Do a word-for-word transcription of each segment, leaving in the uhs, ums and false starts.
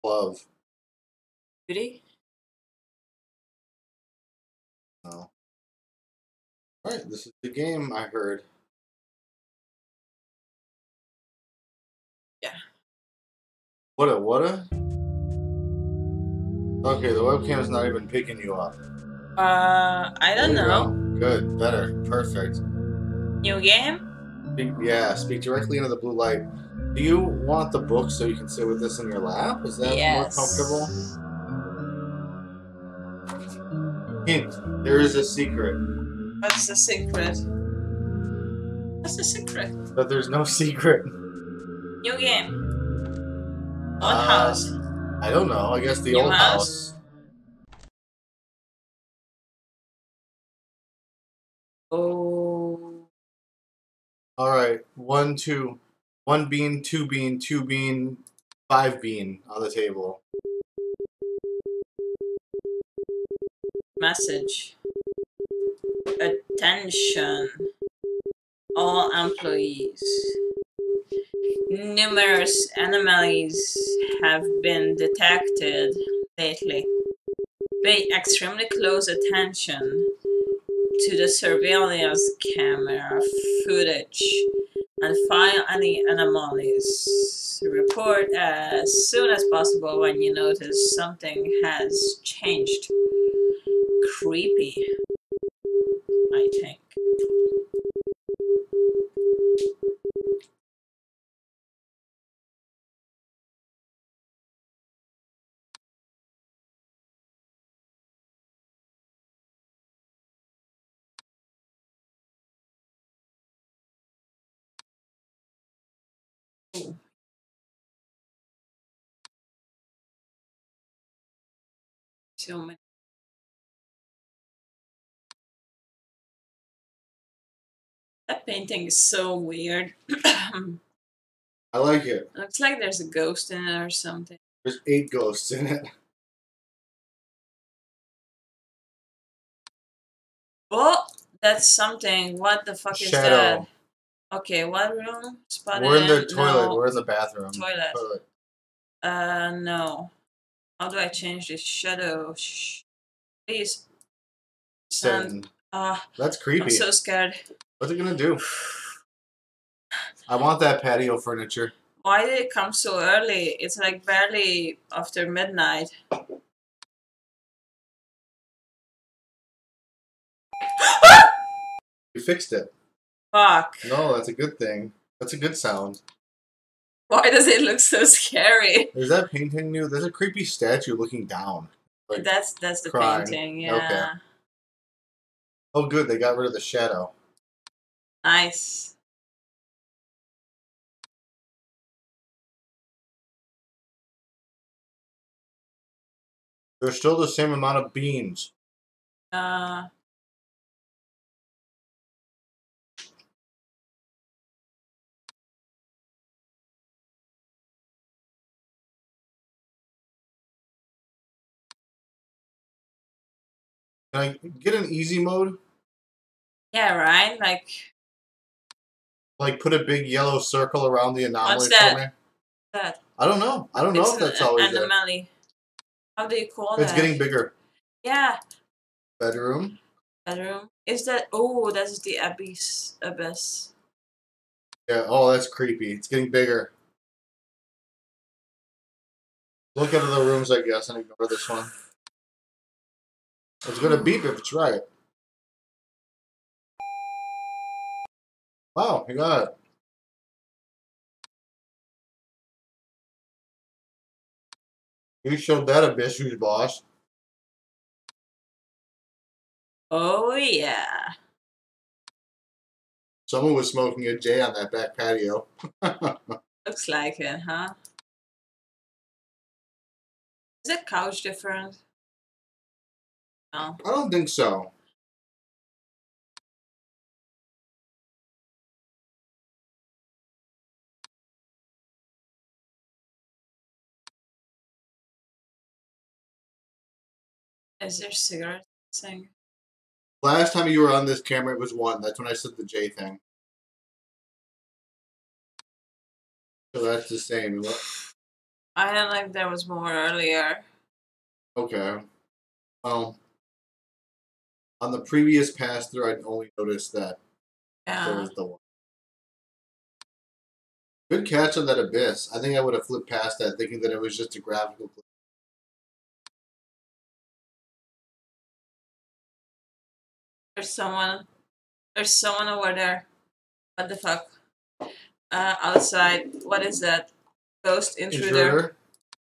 Love. Beauty? No. Alright, this is the game I heard. Yeah. What a what a Okay, the webcam's not even picking you up. Uh, I don't There you know. go. Good, better, perfect. New game? Speak, yeah, speak directly into the blue light. Do you want the book so you can sit with this in your lap? Is that more Yes. comfortable? Hint, there is a secret. What's the secret? What's the secret? But there's no secret. New game. What Uh, house? I don't know. I guess the New old house? house. Oh. Alright, one, two. One bean, two bean, two bean, five bean on the table. Message. Attention. All employees. Numerous anomalies have been detected lately. Pay extremely close attention to the surveillance camera footage and file any anomalies. Report as soon as possible when you notice something has changed. Creepy, I think. Ooh. So many. That painting is so weird. I like it. Looks like there's a ghost in it or something. There's eight ghosts in it. Oh, that's something. What the fuck is Shadow. that? Okay, what room? Spotted We're in the in? toilet. No. We're in the bathroom. Toilet. toilet. Uh, no. How do I change this shadow? Shh. Please. Send. Ah, That's creepy. I'm so scared. What's it gonna do? I want that patio furniture. Why did it come so early? It's like barely after midnight. You fixed it. Fuck. No, that's a good thing. That's a good sound. Why does it look so scary? Is that painting new? There's a creepy statue looking down. Like that's that's the crying. painting, yeah. Okay. Oh, good. They got rid of the shadow. Nice. There's still the same amount of beans. Uh. Can I get an easy mode? Yeah, right? Like. Like put a big yellow circle around the anomaly What's that? for me? That? I don't know. I don't know it's if that's an, always an anomaly. How do you call It's that? getting bigger. Yeah. Bedroom. Bedroom. Is that? Oh, that's the abyss. Abyss. Yeah. Oh, that's creepy. It's getting bigger. Look into the rooms, I guess, and ignore this one. It's gonna beep if it's right. Wow, you got it. You showed that abyss who's boss. Oh yeah. Someone was smoking a J on that back patio. Looks like it, huh? Is the couch different? No. I don't think so. Is there cigarette thing? Last time you were on this camera, it was one. That's when I said the J thing. So that's the same. I I don't know if there was more earlier. Okay. Well, on the previous pass through, I'd only noticed that there Yeah. was the one. Good catch on that abyss. I think I would have flipped past that, thinking that it was just a graphical clip. There's someone. There's someone over there. What the fuck? Uh, outside. What is that? Ghost intruder. Intruder.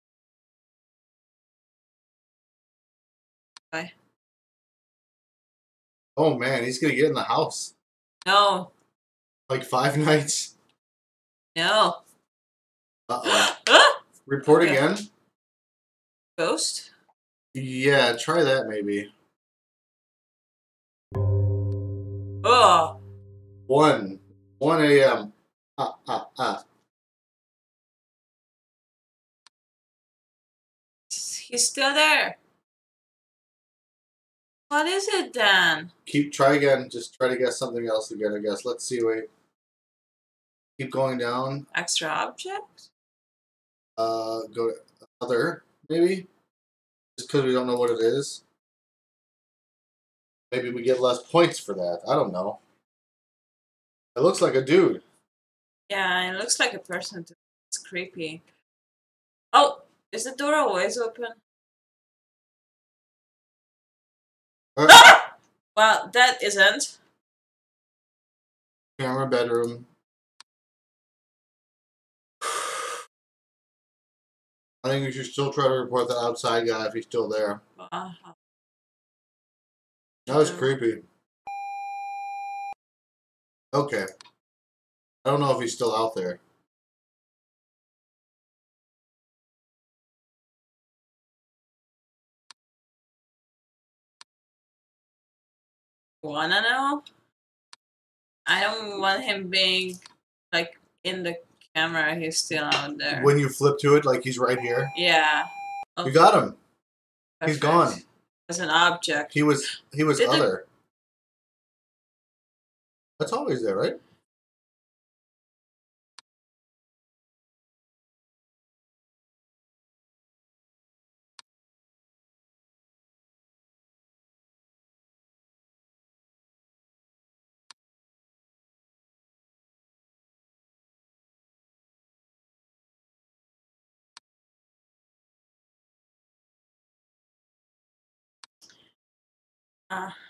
Bye. Oh man, he's gonna get in the house. No. Like Five Nights. No. Uh oh. Ah! Report Okay. again. Ghost? Yeah, try that maybe. Oh. One. One a m. Ah ah ah. He's still there. What is it then? Keep try again. Just try to guess something else again. I guess. Let's see. Wait. Keep going down. Extra object? Uh, go to other maybe. Just because we don't know what it is. Maybe we get less points for that. I don't know. It looks like a dude. Yeah, it looks like a person. Too. It's creepy. Oh, is the door always open? Uh, Ah! Well, that isn't. Camera bedroom. I think we should still try to report the outside guy if he's still there. Uh-huh. That was Mm. creepy. Okay. I don't know if he's still out there. Wanna know? I don't want him being like in the camera. He's still out there. When you flip to it, like he's right here. Yeah. You got him. He's Perfect. gone. As an object. He was. He was Did the- other. That's always there, right? Uh,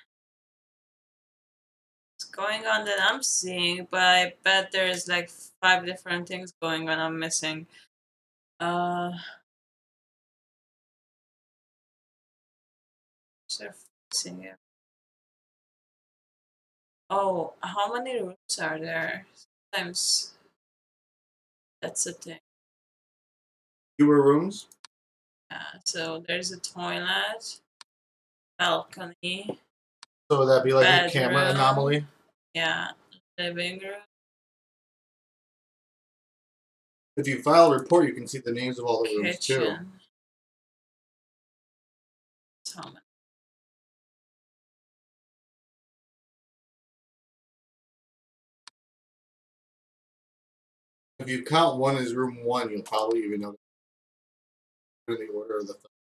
it's going on that I'm seeing, but I bet there's like five different things going on I'm missing. Uh, they're fixing it. Oh, how many rooms are there? Sometimes that's a thing. Fewer rooms. Yeah, so there's a toilet, balcony, So would that be like a camera Bedroom. anomaly? yeah, living room. If you file a report, you can see the names of all the rooms too. Kitchen. How many? If you count one as room one, you'll probably even know in the order of the.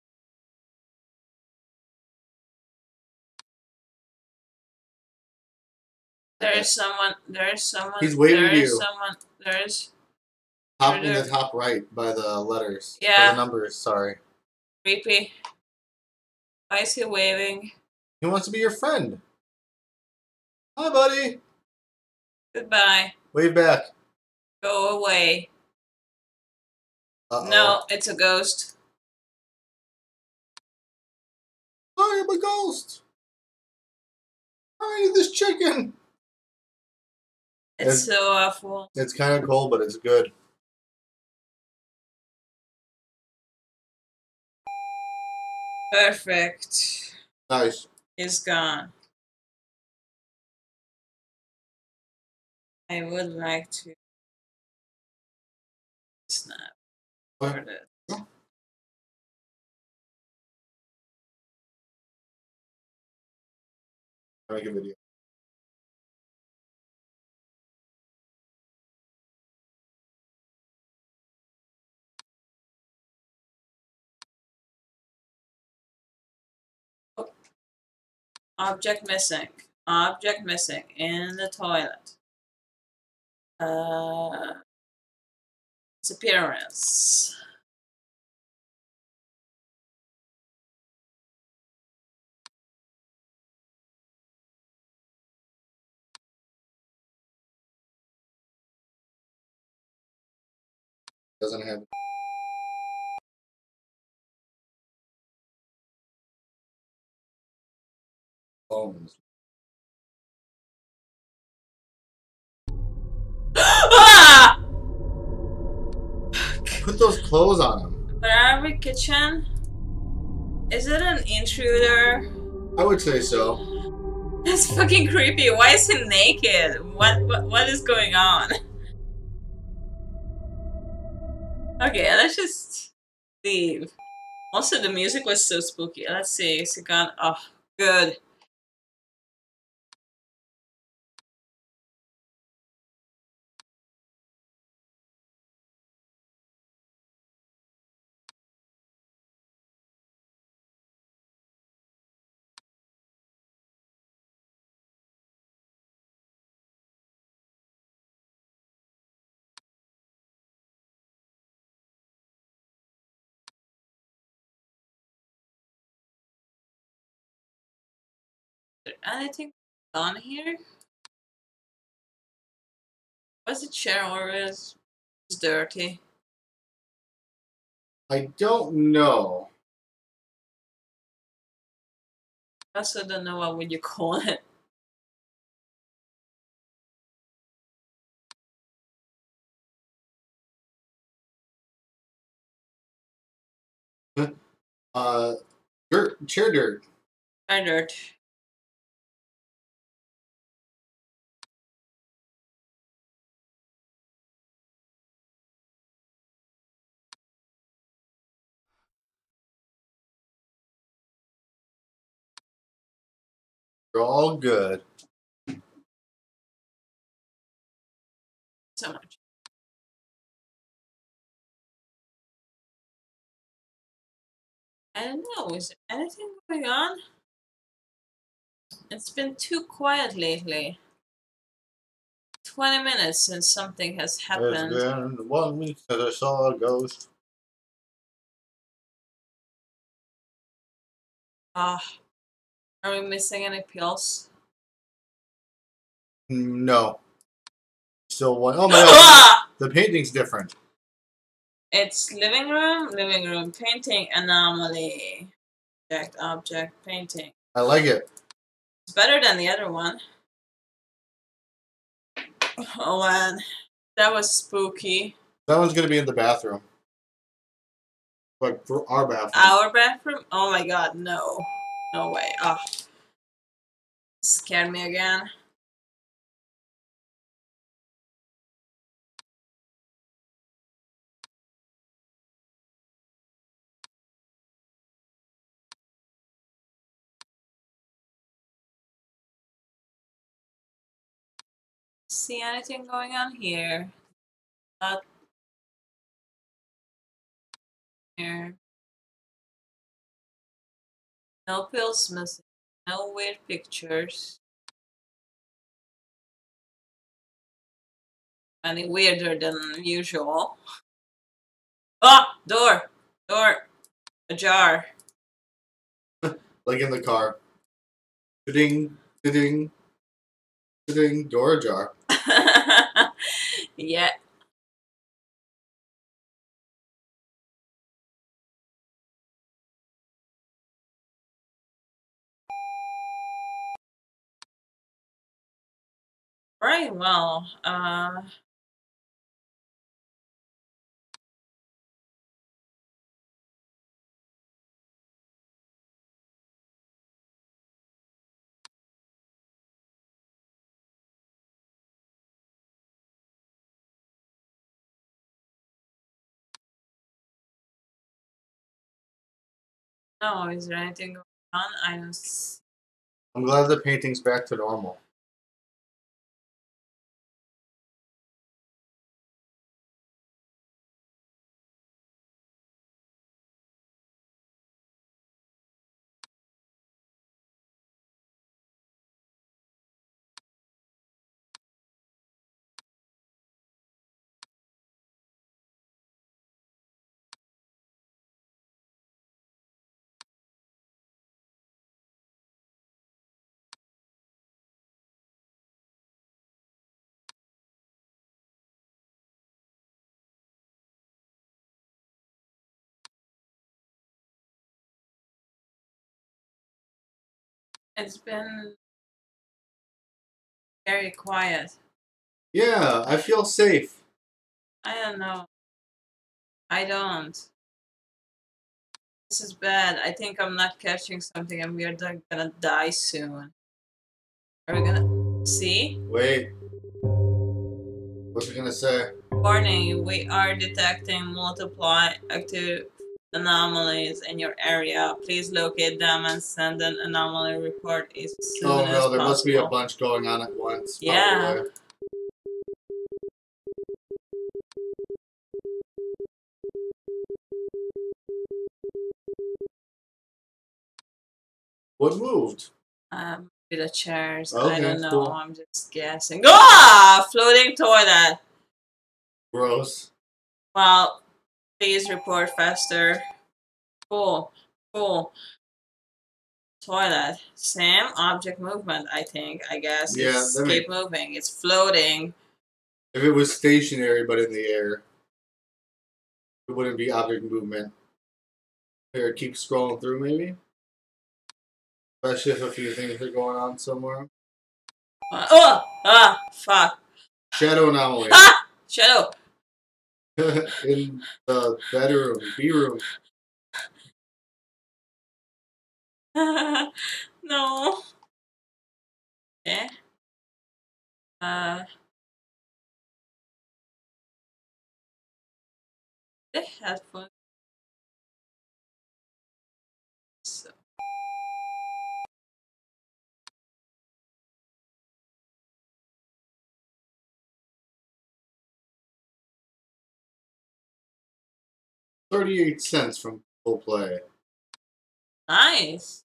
There is someone. There is someone. He's waving there to is you. someone. There is Top in the Intruder. top right by the letters. By Yeah. the numbers. Sorry. creepy. Why is he waving? He wants to be your friend. Hi, buddy. Goodbye. Wave back. Go away. Uh-oh. No, it's a ghost. I am a ghost. I need this chicken. It's It's- so awful. It's kind of cold, but it's good. Perfect. Nice. He's gone. I would like to snap What? for this. Make a video. Object missing. Object missing in the toilet. Uh, disappearance. Doesn't have phones. Ah! Put those clothes on him. Barbie kitchen? Is it an intruder? I would say so. That's fucking creepy. Why is he naked? What what what is going on? Okay, let's just leave. Also, the music was so spooky. Let's see. Is it gone? Oh, good. Is there anything on here? Was the chair always dirty? I don't know. I also don't know what would you call it. Uh, dirt, chair dirt. I dirt. They're all good. So much. I don't know. Is there anything going on? It's been too quiet lately. Twenty minutes since something has happened. It's been one week since I saw a ghost. Ah, are we missing any pills? No. Still one. Oh my god. Ah! The painting's different. It's living room, living room, painting, anomaly. Object, object, painting. I like it. It's better than the other one. Oh man, that was spooky. That one's gonna be in the bathroom. Like for our bathroom. Our bathroom? Oh my god, no. No way. Ah. Scared me again. See anything going on here? Not here. No pills missing. No weird pictures. Any weirder than usual. Ah! Door! Door! Ajar. Like in the car. Ding, ding, ding, door ajar. Yeah. Very well. Uh, no, is there anything going on? I don't see. I'm glad the painting's back to normal. It's been very quiet. Yeah, I feel safe. I don't know. I don't. This is bad. I think I'm not catching something and we're like gonna die soon. Are we gonna see? Wait. What's it gonna say? Warning, we are detecting multiple active anomalies in your area. Please locate them and send an anomaly report as soon Oh as no, there possible. must be a bunch going on at once. Yeah. Probably. What moved? Um, with the chairs. I Okay, don't know. cool. I'm just guessing. Ah! Floating toilet. Gross. Well, please report faster. Cool. Cool. Toilet. Same object movement, I think. I guess. Yeah, It's that keep makes- moving. It's floating. If it was stationary but in the air, it wouldn't be object movement. Here, keep scrolling through maybe? Especially if a few things are going on somewhere. Uh, oh! Ah! Fuck. Shadow anomaly. Ah! Shadow. In the bedroom, B room. No. Okay. Uh. The headphone. So. thirty-eight cents from Google Play. Nice.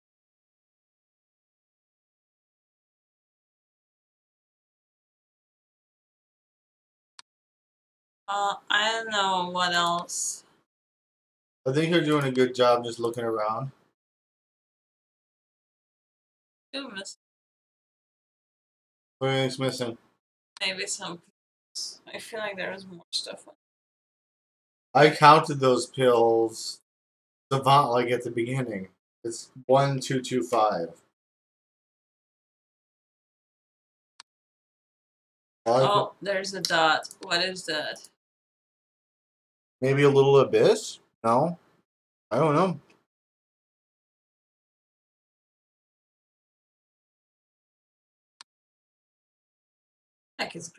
Uh, I don't know what else. I think you're doing a good job just looking around. You miss What do you think's missing? maybe some. pills. I feel like there was more stuff. On. I counted those pills savant like at the beginning. It's one two two five. Oh, there's a dot. What is that? Maybe a little abyss? No? I don't know. Heck is.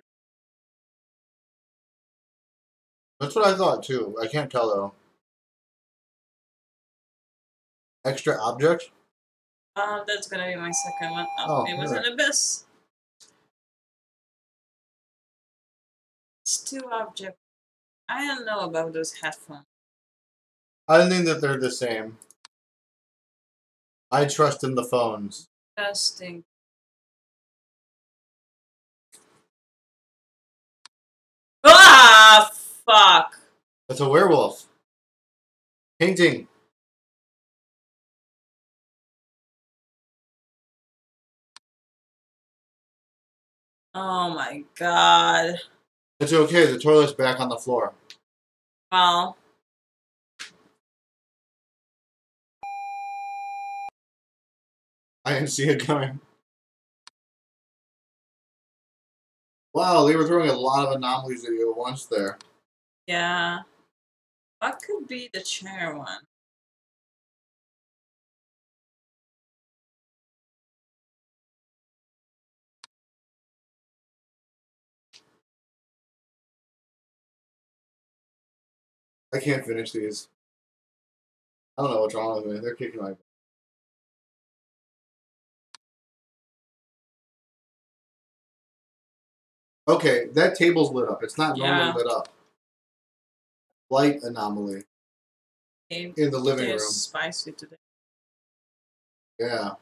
That's what I thought too. I can't tell though. Extra object? Uh, that's gonna be my second one. Oh, Oh, it was alright. an abyss. It's two objects. I don't know about those headphones. I think that they're the same. I trust in the phones. Testing. Ah, fuck. That's a werewolf. Painting. Oh my god. It's okay. The toilet's back on the floor. Well. I didn't see it coming. Wow, they were throwing a lot of anomalies at you at once there. Yeah. What could be the chair one? I can't finish these. I don't know what's wrong with me. They're kicking my. Okay, that table's lit up. It's not normally Yeah. lit up. Light anomaly Okay, in the living there's room. spicy today. Yeah.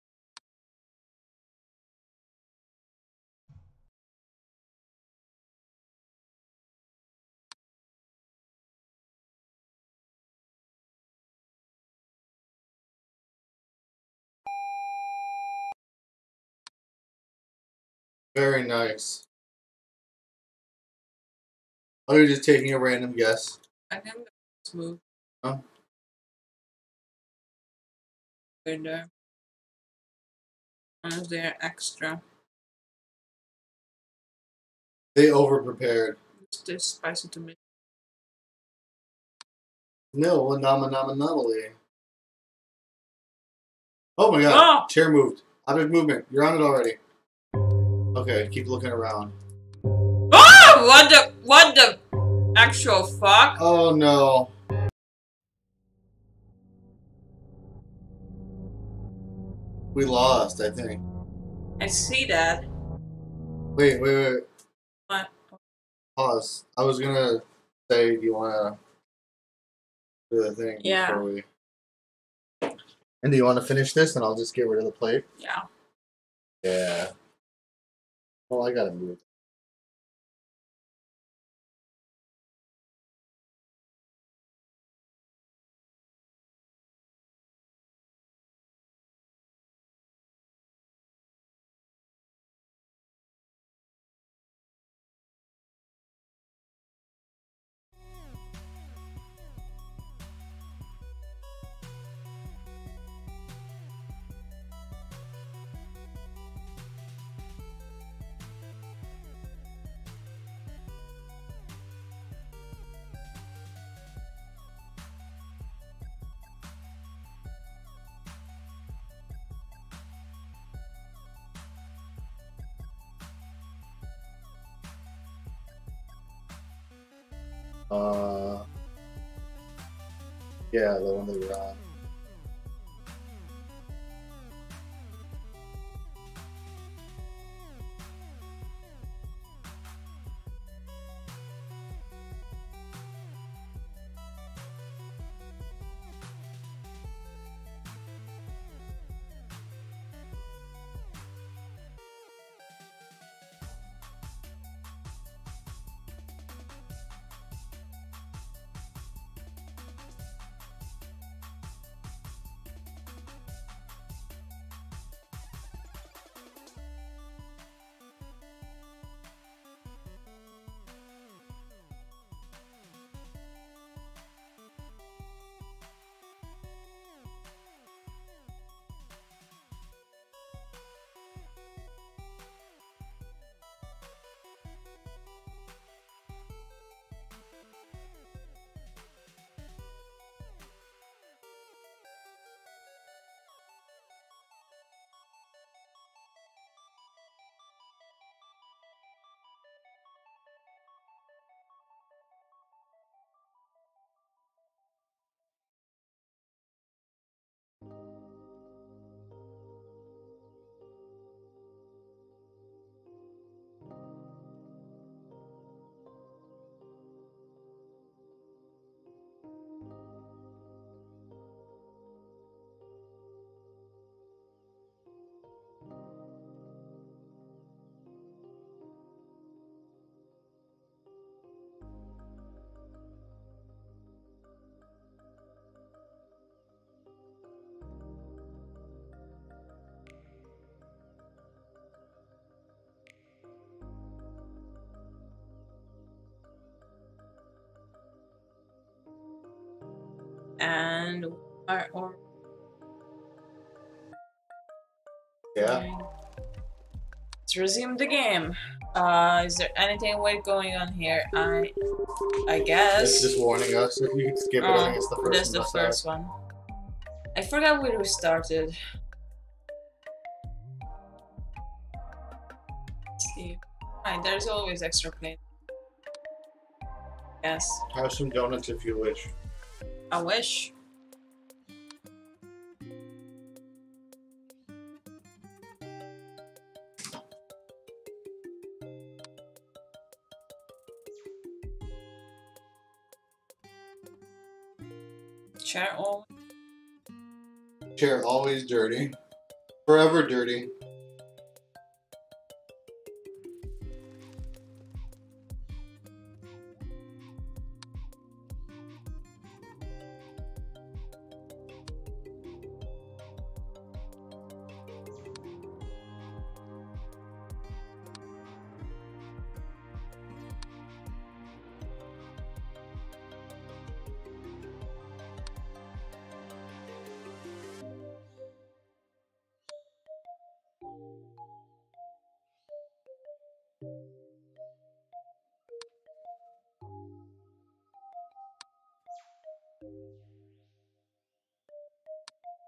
Very nice. Oh, you're just taking a random guess. I think that's move. Oh. Right there. Is there extra? They over prepared. It's too spicy to me. No, nama nama anomaly. Oh my god, Oh! chair moved. Object movement. You're on it already. Okay, keep looking around. Oh! What the? What the actual fuck? Oh no. We lost, I think. I see that. Wait, wait, wait. What? Pause. I was gonna say, do you wanna do the thing Yeah. before we... And do you want to finish this and I'll just get rid of the plate? Yeah. Yeah. Well, I gotta move. Uh, yeah, the one that you're on. And or, or Yeah. let's resume the game. Uh, is there anything weird going on here? I, I guess. It's just warning us. If you could skip it, I think it's the first That's one. the that's first one. I forgot we restarted. Let's see. Right, there's always extra plate. Yes. Have some donuts if you wish. I wish. Chair all. Chair always dirty. Forever dirty.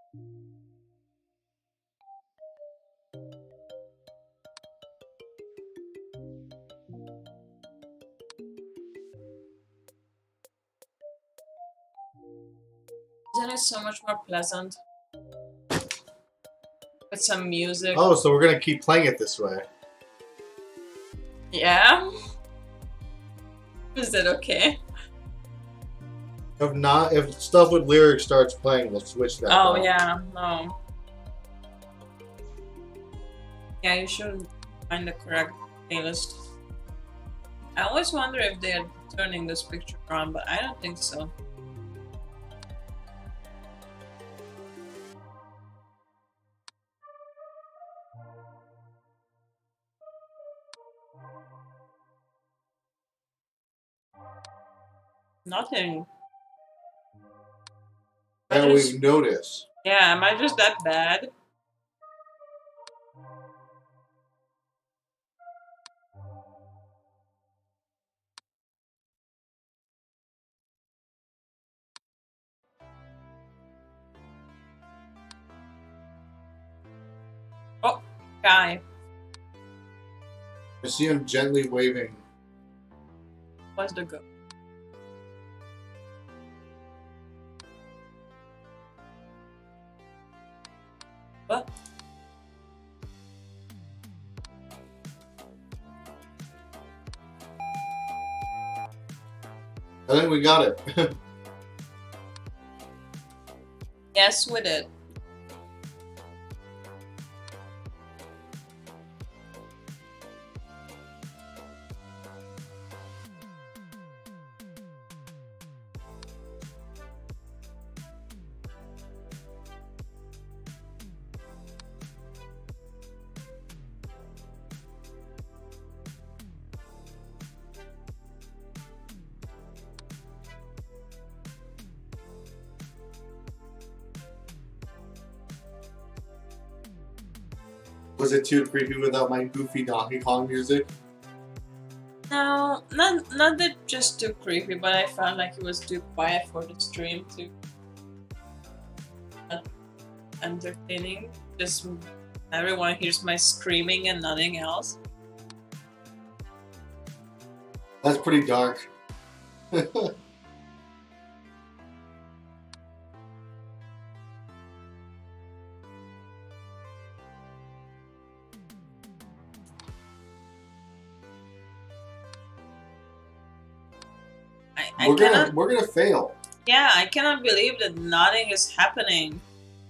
Isn't it so much more pleasant with some music? Oh, so we're gonna keep playing it this way. Yeah? Is that okay? If not, if stuff with lyrics starts playing, we'll switch that. Oh, out. yeah, no. Yeah, you should find the correct playlist. I always wonder if they're turning this picture on, but I don't think so. Nothing. I That just- we notice. Yeah, am I just that bad? Oh, guy. I see him gently waving. What's the go? What? I think we got it. Yes, we did. Was it too creepy without my goofy Donkey Kong music? No, not not that just too creepy, but I felt like it was too quiet for the stream to not entertaining. Just everyone hears my screaming and nothing else. That's pretty dark. I, I we're gonna cannot. we're gonna fail. Yeah, I cannot believe that nothing is happening.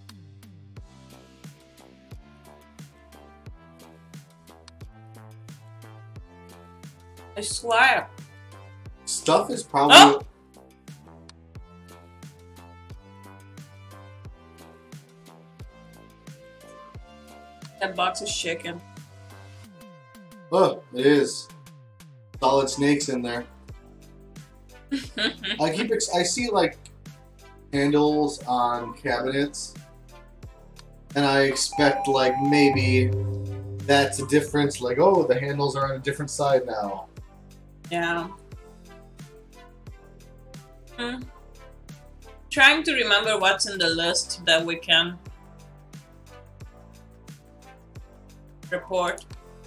I swear. Stuff is probably. Oh! That box is shaking. Oh, it is. Solid snakes in there. I keep. Ex I see like handles on cabinets, and I expect like maybe that's a difference. Like, oh, the handles are on a different side now. Yeah. Hmm. Trying to remember what's in the list that we can report.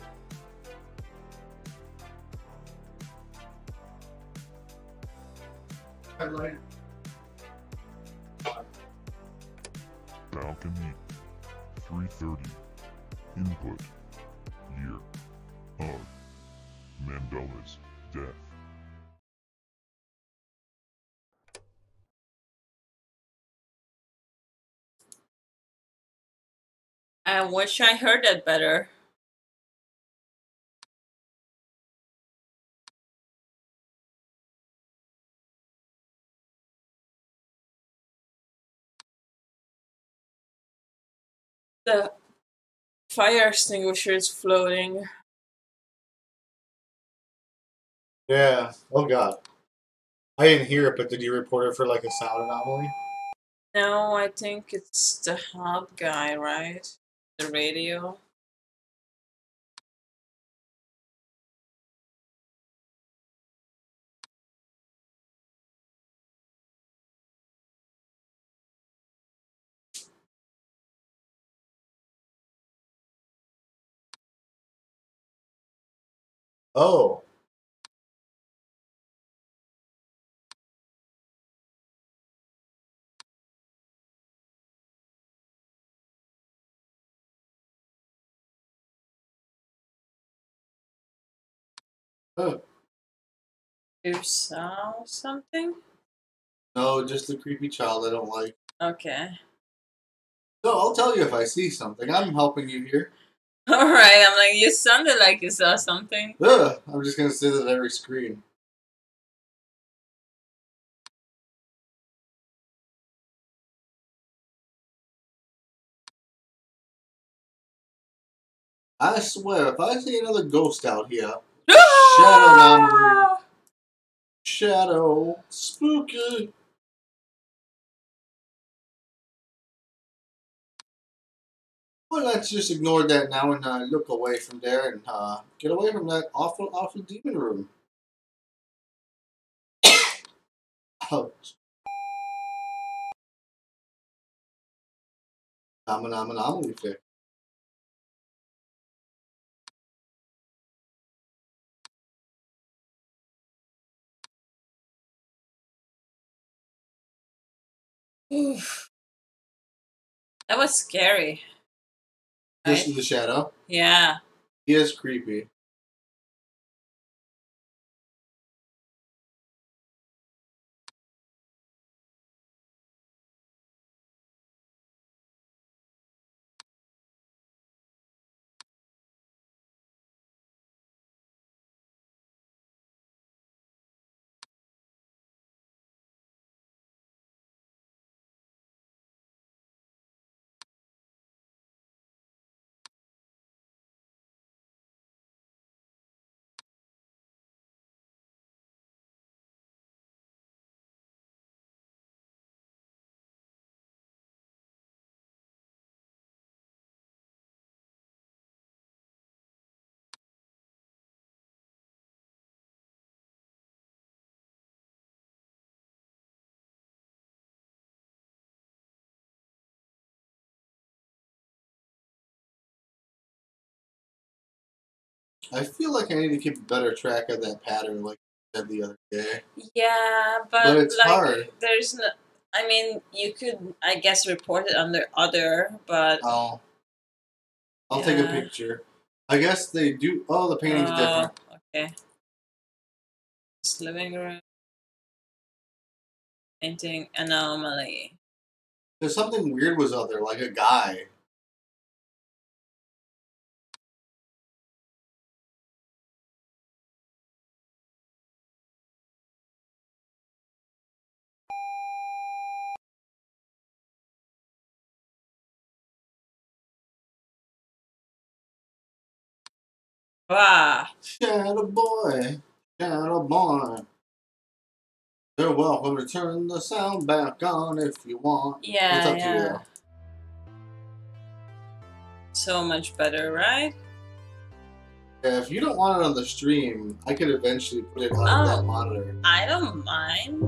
Balcony three thirty. Input. Year of Mandela's death. I wish I heard that better. The fire extinguisher is floating. Yeah. Oh God. I didn't hear it, but did you report it for like a sound anomaly? No, I think it's the hub guy, right? The radio. Oh. Oh. You saw something? No, just the creepy child I don't like. Okay. No, I'll tell you if I see something. I'm helping you here. Alright, I'm like, you sounded like you saw something. Ugh, I'm just gonna say that every screen. I swear, if I see another ghost out here, Shadow anomaly. Shadow, spooky. Well, let's just ignore that now and uh, look away from there and uh, get away from that awful, awful demon room. Ouch. I'm an anomaly fix. Oof. That was scary. This Right? is the shadow. Yeah. He is creepy. I feel like I need to keep better track of that pattern, like I said the other day. Yeah, but, But it's like, hard. there's no. I mean, you could, I guess, report it under other, but. I'll, I'll take a Yeah. picture. I guess they do. Oh, the painting's Oh, different. okay. This living room. Painting anomaly. There's something weird was out there, like a guy. Wow. Shadow boy, shadow boy. You're welcome to turn the sound back on if you want. Yeah, It's up to you yeah. though. So much better, right? Yeah, if you don't want it on the stream, I could eventually put it on Oh. that monitor. I don't mind.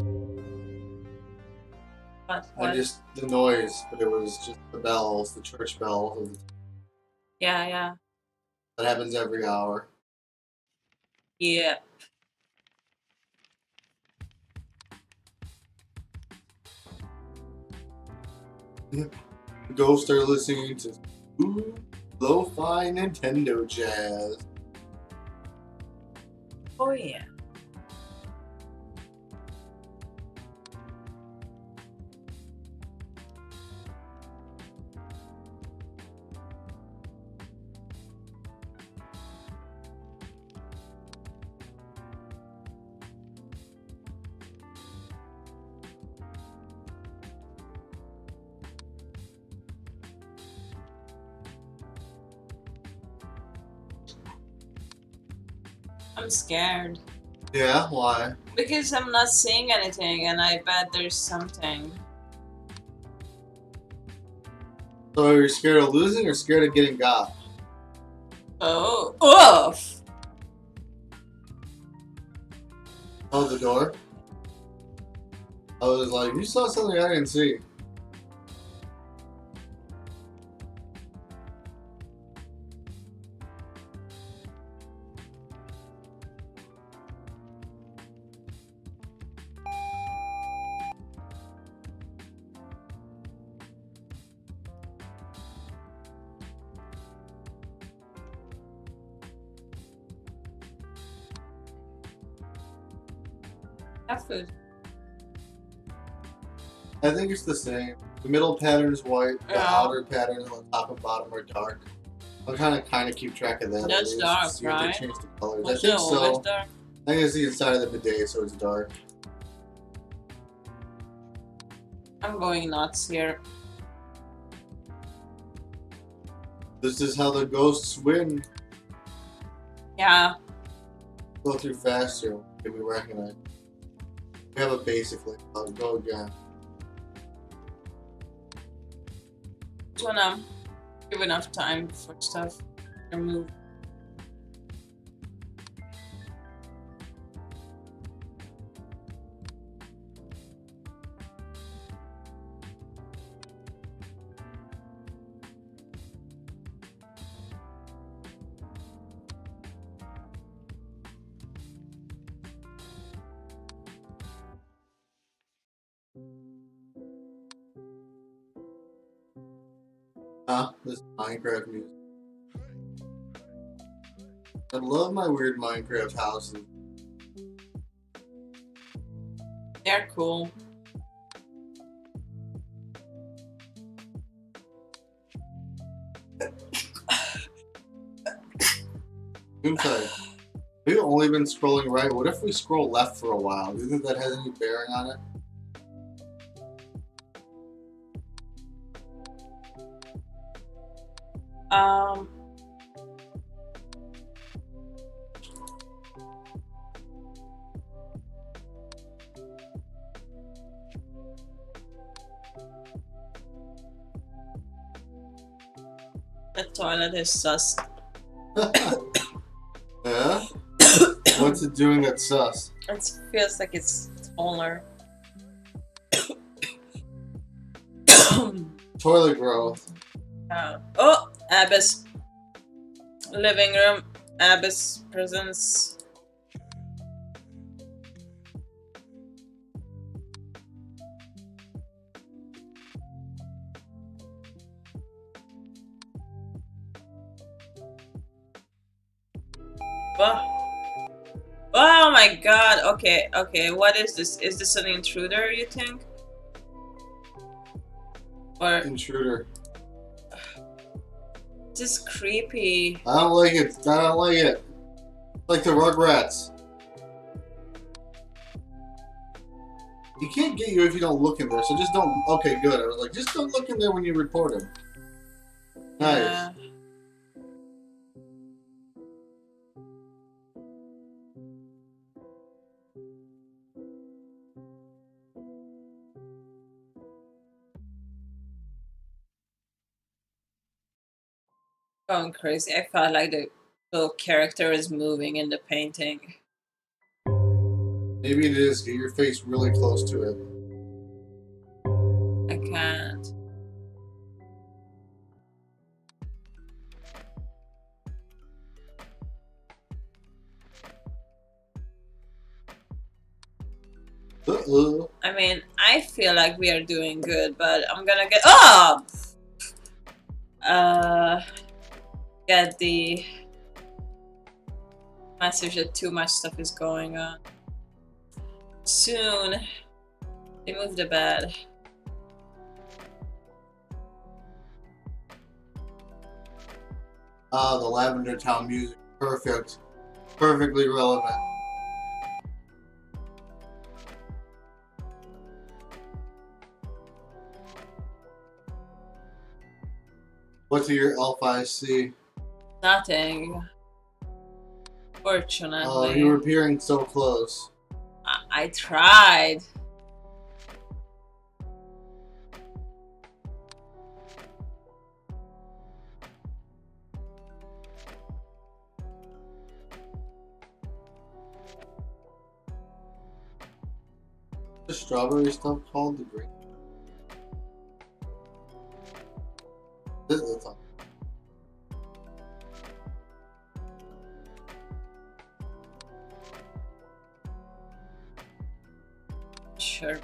But I what? just the noise, but it was just the bells, the church bells. Yeah, yeah. That happens every hour. Yeah. Ghosts are listening to ooh, lo-fi Nintendo jazz. Oh, yeah. I'm scared. Yeah, why? Because I'm not seeing anything and I bet there's something. So you're scared of losing or scared of getting got? Oh. Oof! Oh, the door? I was like, you saw something I didn't see. Have food. I think it's the same. The middle pattern is white. The Yeah. outer pattern on the top and bottom are dark. I'm trying to kind of keep track of that. That's at least, dark, see if right? they change the colors. Was I think it always so. dark? I think it's the inside of the bidet, so it's dark. I'm going nuts here. This is how the ghosts win. Yeah. Go through faster. Can we recognize? We have a basic link. I'll go again. Just wanna give enough time for stuff to move. Huh? This is Minecraft music. I love my weird Minecraft houses. They're cool. Inside. We've only been scrolling right. What if we scroll left for a while? Do you think that has any bearing on it? Um. The toilet is sus. Yeah? What's it doing that's sus? It feels like it's taller. Toilet growth. Uh, oh, Abbas. Living room. Abbas presence. Oh. Oh my god. Okay, okay. What is this? Is this an intruder, you think? Or Intruder. this is creepy. I don't like it. I don't like it. Like the Rugrats. He can't get you if you don't look in there, so just don't. Okay, good. I was like, just don't look in there when you report him. Nice. Yeah. Going crazy. I felt like the little character is moving in the painting. Maybe it is. Get your face really close to it. I can't. Uh-oh. I mean, I feel like we are doing good, but I'm gonna get oh, uh, get the message that too much stuff is going on. Soon, they move the bed. Ah, the Lavender Town music. Perfect. Perfectly relevant. What's your L five C? Nothing. Fortunately, Oh, you were peering so close. I, I tried. The strawberry stuff called the green. This is all. Sure.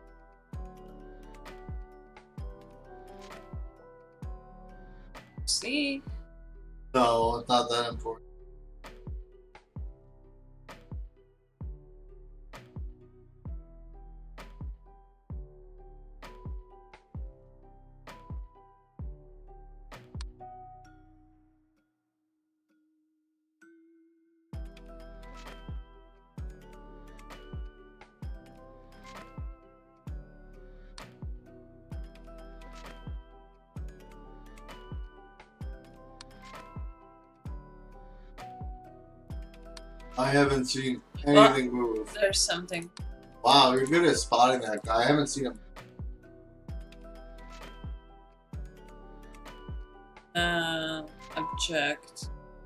See? No, it's not that important. I haven't seen Well- anything move. There's something. Wow, you're good at spotting that guy. I haven't seen him. Uh, object.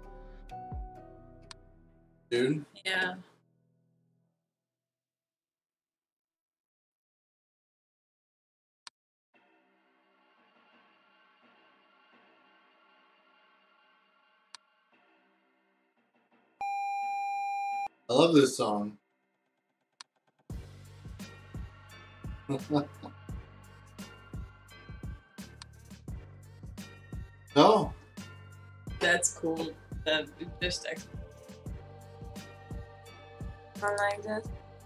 Dude. Yeah. I love this song. No. That's cool. That just text. I like that.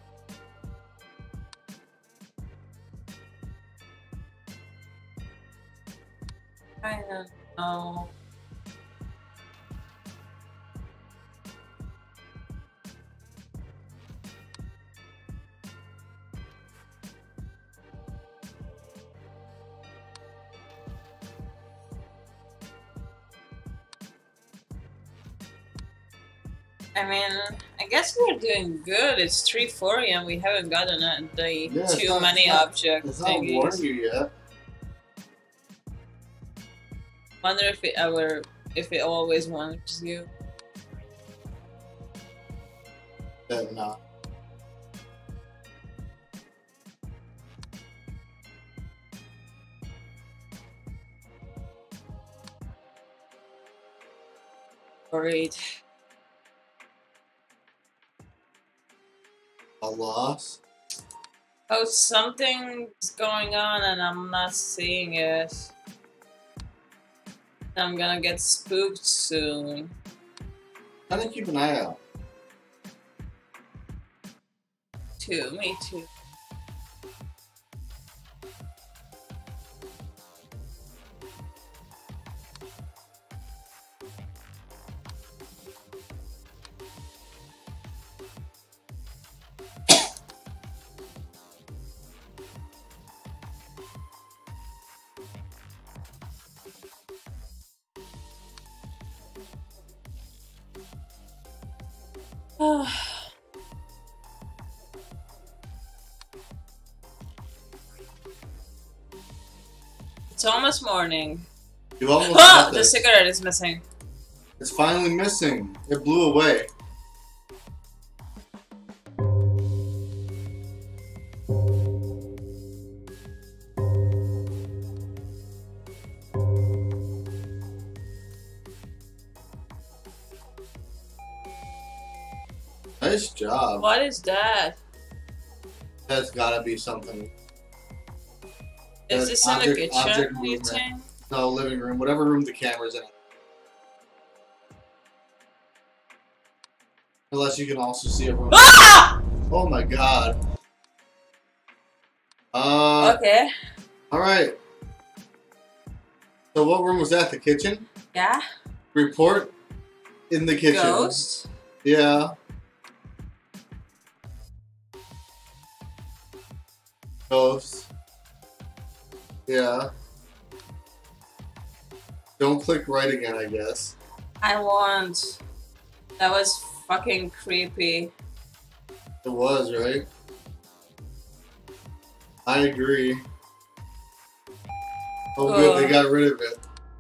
I don't know. I mean, I guess we're doing good. It's three forty and we haven't gotten uh, the Yeah, it's too not- many it's not- object It's not warning thingies. you yet. Wonder if it ever, if it always warns you. That not. Worried. A loss. Oh, something's going on and I'm not seeing it. I'm gonna get spooked soon. Try to keep an eye out. Too, me too. It's almost morning. You almost Oh, got the this. cigarette is missing. It's finally missing. It blew away. Nice job. What is that? That's gotta be something. Is That's this in the object- kitchen, object you movement. think? No, living room, whatever room the camera's in. Unless you can also see a room. Ah! Oh my god. Uh, Okay. alright. So what room was that? The kitchen? Yeah. Report in the kitchen. Ghost. Yeah. Ghost. Yeah. Don't click right again, I guess. I want. That was fucking creepy. It was, right? I agree. Oh, good, they got rid of it.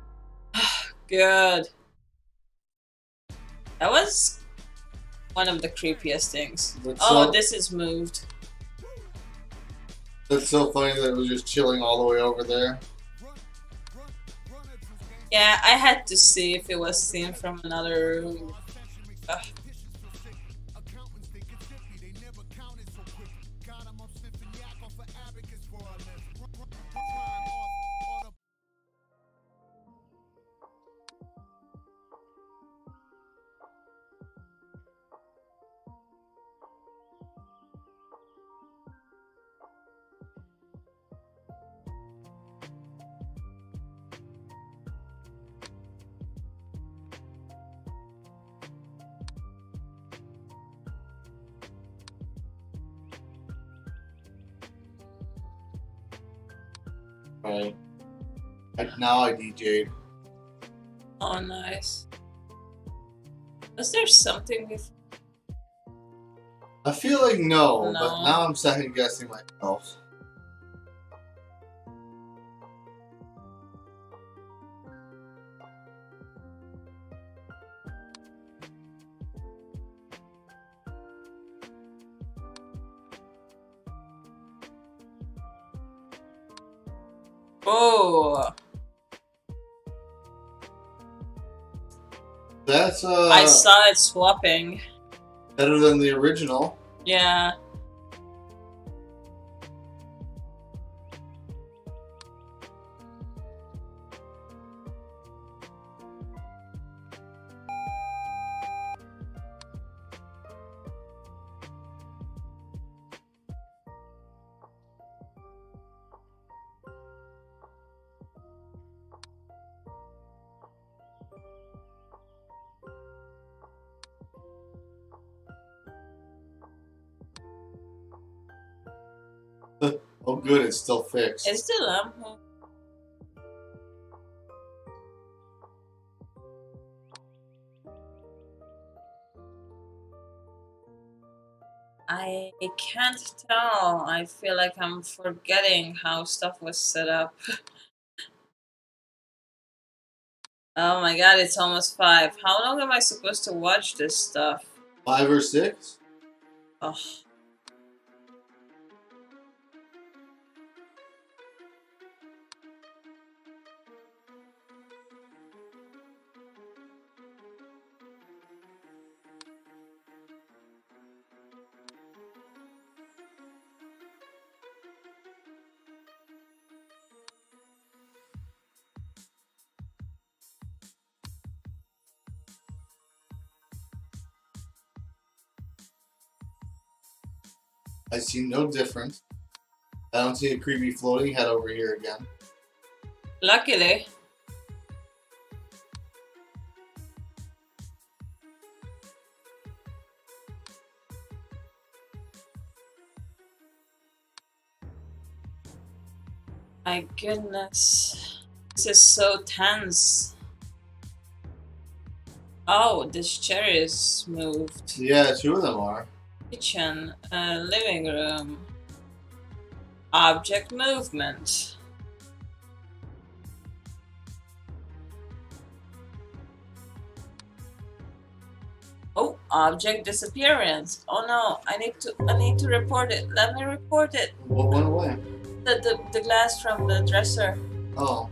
Good. That was one of the creepiest things. That's Oh, so, this is moved. that's so funny that it was just chilling all the way over there. Yeah, I had to see if it was seen from another room. Ugh. Right. Like now I D J'd. Oh, nice. Was there something with? I feel like no, No. but now I'm second guessing myself. Oh, That's uh I saw it swapping. better than the original. Yeah. Oh, good, it's still fixed. Is the lamp? I can't tell. I feel like I'm forgetting how stuff was set up. Oh my god, it's almost five. How long am I supposed to watch this stuff? Five or six? Oh. I see no difference. I don't see a creepy floating head over here again. Luckily. My goodness. This is so tense. Oh, this chair is moved. Yeah, two of them are. Kitchen, uh, living room. Object movement. Oh, object disappearance. Oh no, I need to I need to report it. Let me report it. What went away? The the, the glass from the dresser. Oh.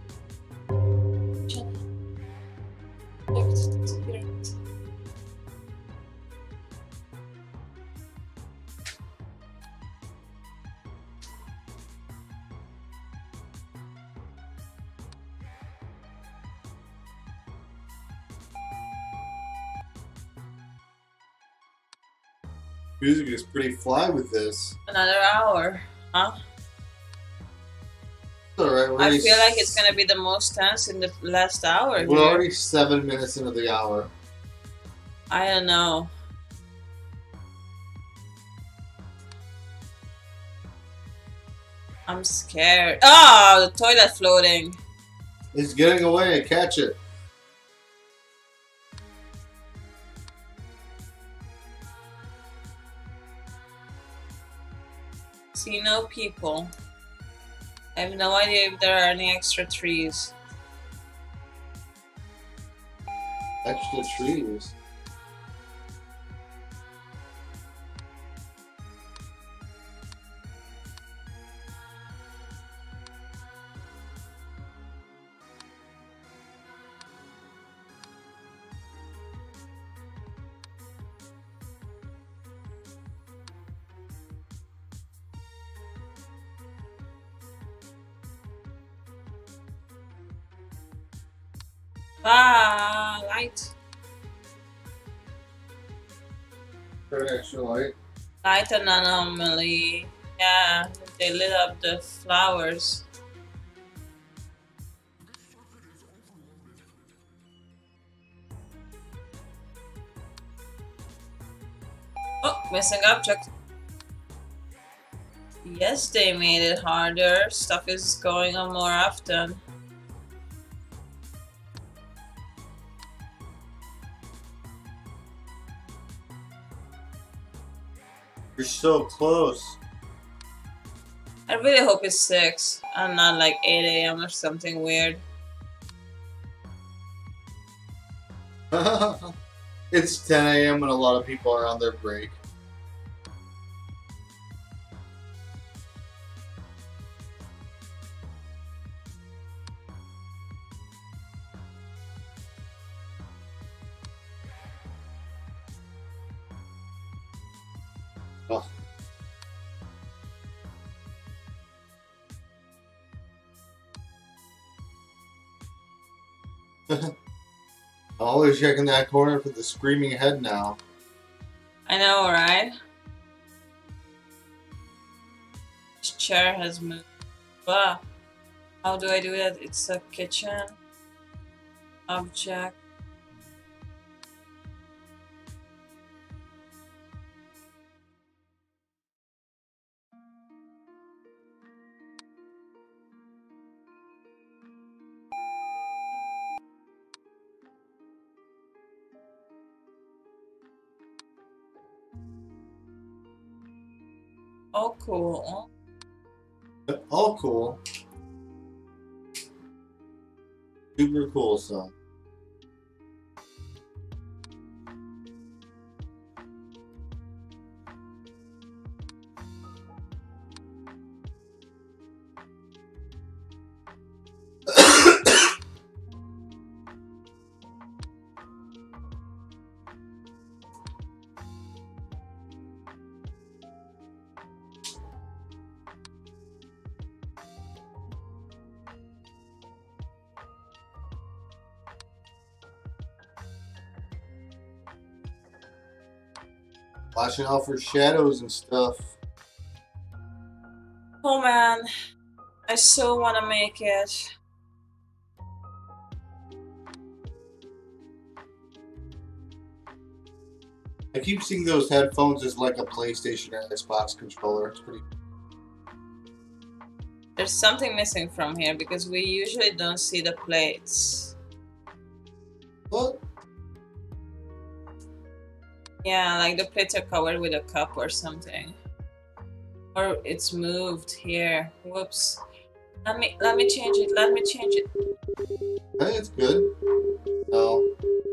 Object disappearance. Music is pretty fly with this. Another hour, huh? It's alright, we're I already feel like s- it's gonna be the most tense in the last hour. We're here. already seven minutes into the hour. I don't know. I'm scared. Oh, the toilet floating. It's getting away, catch it. See no people. I have no idea if there are any extra trees. Extra trees. Ah, light. For an extra light. Light anomaly. Yeah, they lit up the flowers. Oh, missing object. Yes, they made it harder. Stuff is going on more often. You're so close. I really hope it's six and not like eight A M or something weird. It's ten A M when a lot of people are on their break. Oh. Always checking that corner for the screaming head now. I know, right? This chair has moved. Wow. How do I do that? It's a kitchen object. Oh, cool. All cool. Super cool stuff. Watching out for shadows and stuff. Oh man, I so want to make it. I keep seeing those headphones as like a PlayStation or Xbox controller. It's pretty. There's something missing from here because we usually don't see the plates. What? Yeah, like the plates are covered with a cup or something. Or it's moved here. Whoops. Let me let me change it. Let me change it. Hey, it's good. No.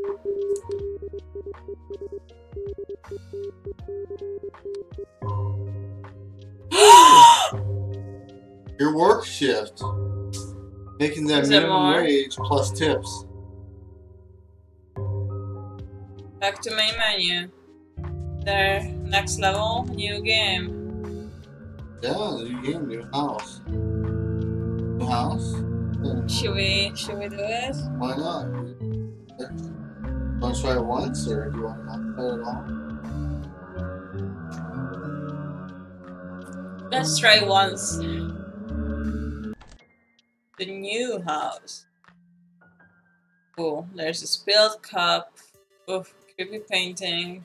Your work shift. Making that Is there minimum more? wage plus tips. Back to main menu. There, next level, new game. Yeah, new game, new house. New house? Yeah, Should we should we do it? why not? Want to try it once, or do you want to not try it at all? Let's try once. The new house. Cool. There's a spilled cup. Oof, creepy painting.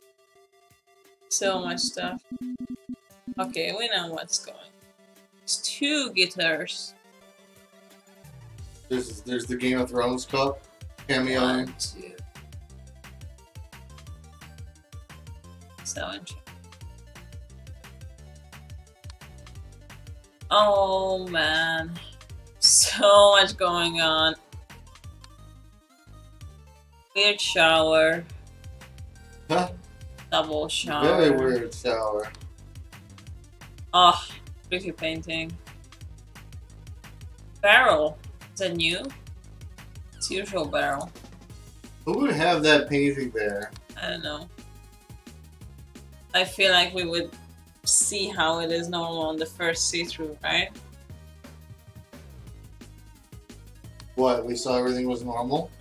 So much stuff. Okay, we know what's going. It's two guitars. There's there's the Game of Thrones cup cameo. One, two. So interesting. Oh man, so much going on. Weird shower, Huh? double shower. Very weird shower. Oh, creepy painting. Barrel. Is that new? It's usual barrel. Who would have that painting there? I don't know. I feel like we would see how it is normal on the first see-through, right? What? We saw everything was normal?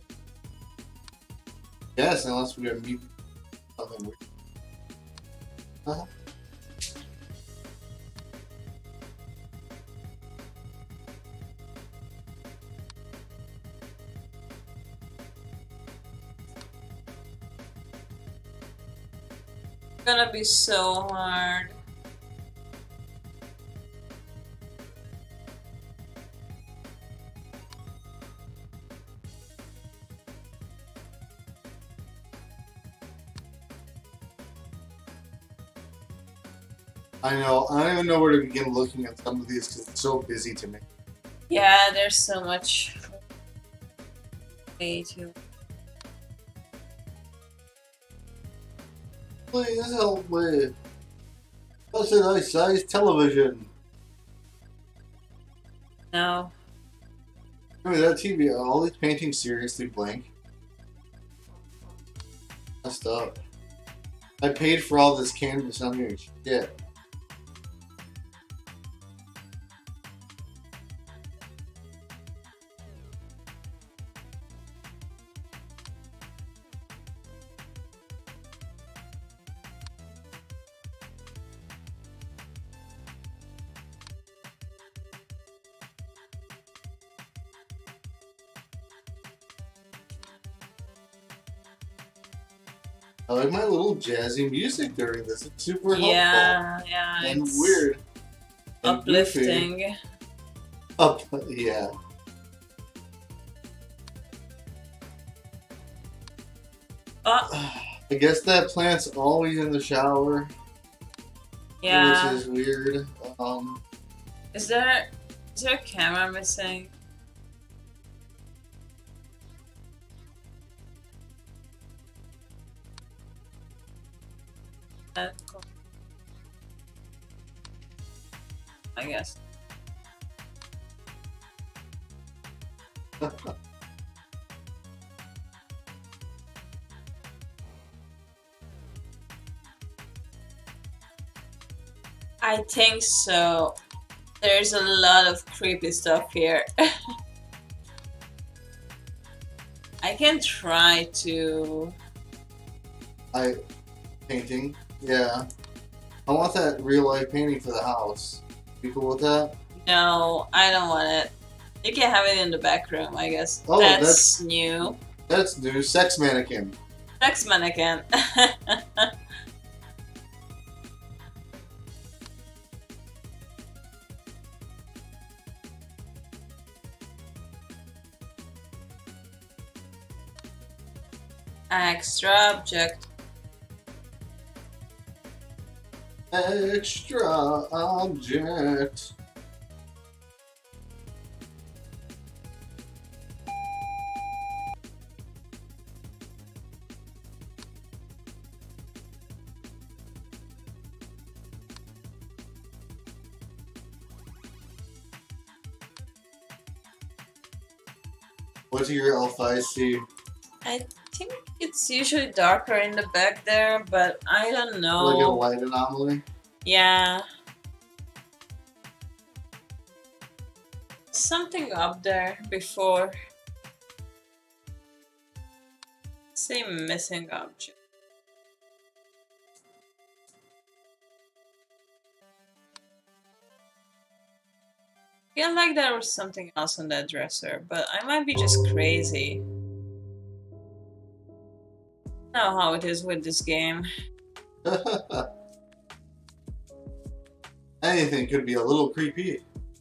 Yes, unless we are meeting something weird. Uh-huh. Gonna be so hard. I know. I don't even know where to begin looking at some of these because it's so busy to me. Yeah, there's so much. Way too. Please help me. That's a nice size television. No. I mean, that T V, are all these paintings seriously blank? Messed up. I paid for all this canvas on here. Shit. I like my little jazzy music during this. It's super helpful. Yeah, yeah. And it's weird. And uplifting. goofy. Up, yeah. Oh, I guess that plant's always in the shower. yeah. Which is weird. Um, Is there is there a camera missing? Uh, cool. I guess. I think so. There's a lot of creepy stuff here. I can try to. I painting. Yeah. I want that real life painting for the house. You cool with that? No, I don't want it. You can have it in the back room, I guess. Oh, that's, that's- new. That's new. Sex mannequin. Sex mannequin. Extra object. Extra object. What's your L five C? I think it's usually darker in the back there, but I don't know. Like a light anomaly? Yeah. Something up there before. Say missing object. I feel like there was something else on that dresser, but I might be just crazy. I know how it is with this game. Anything could be a little creepy.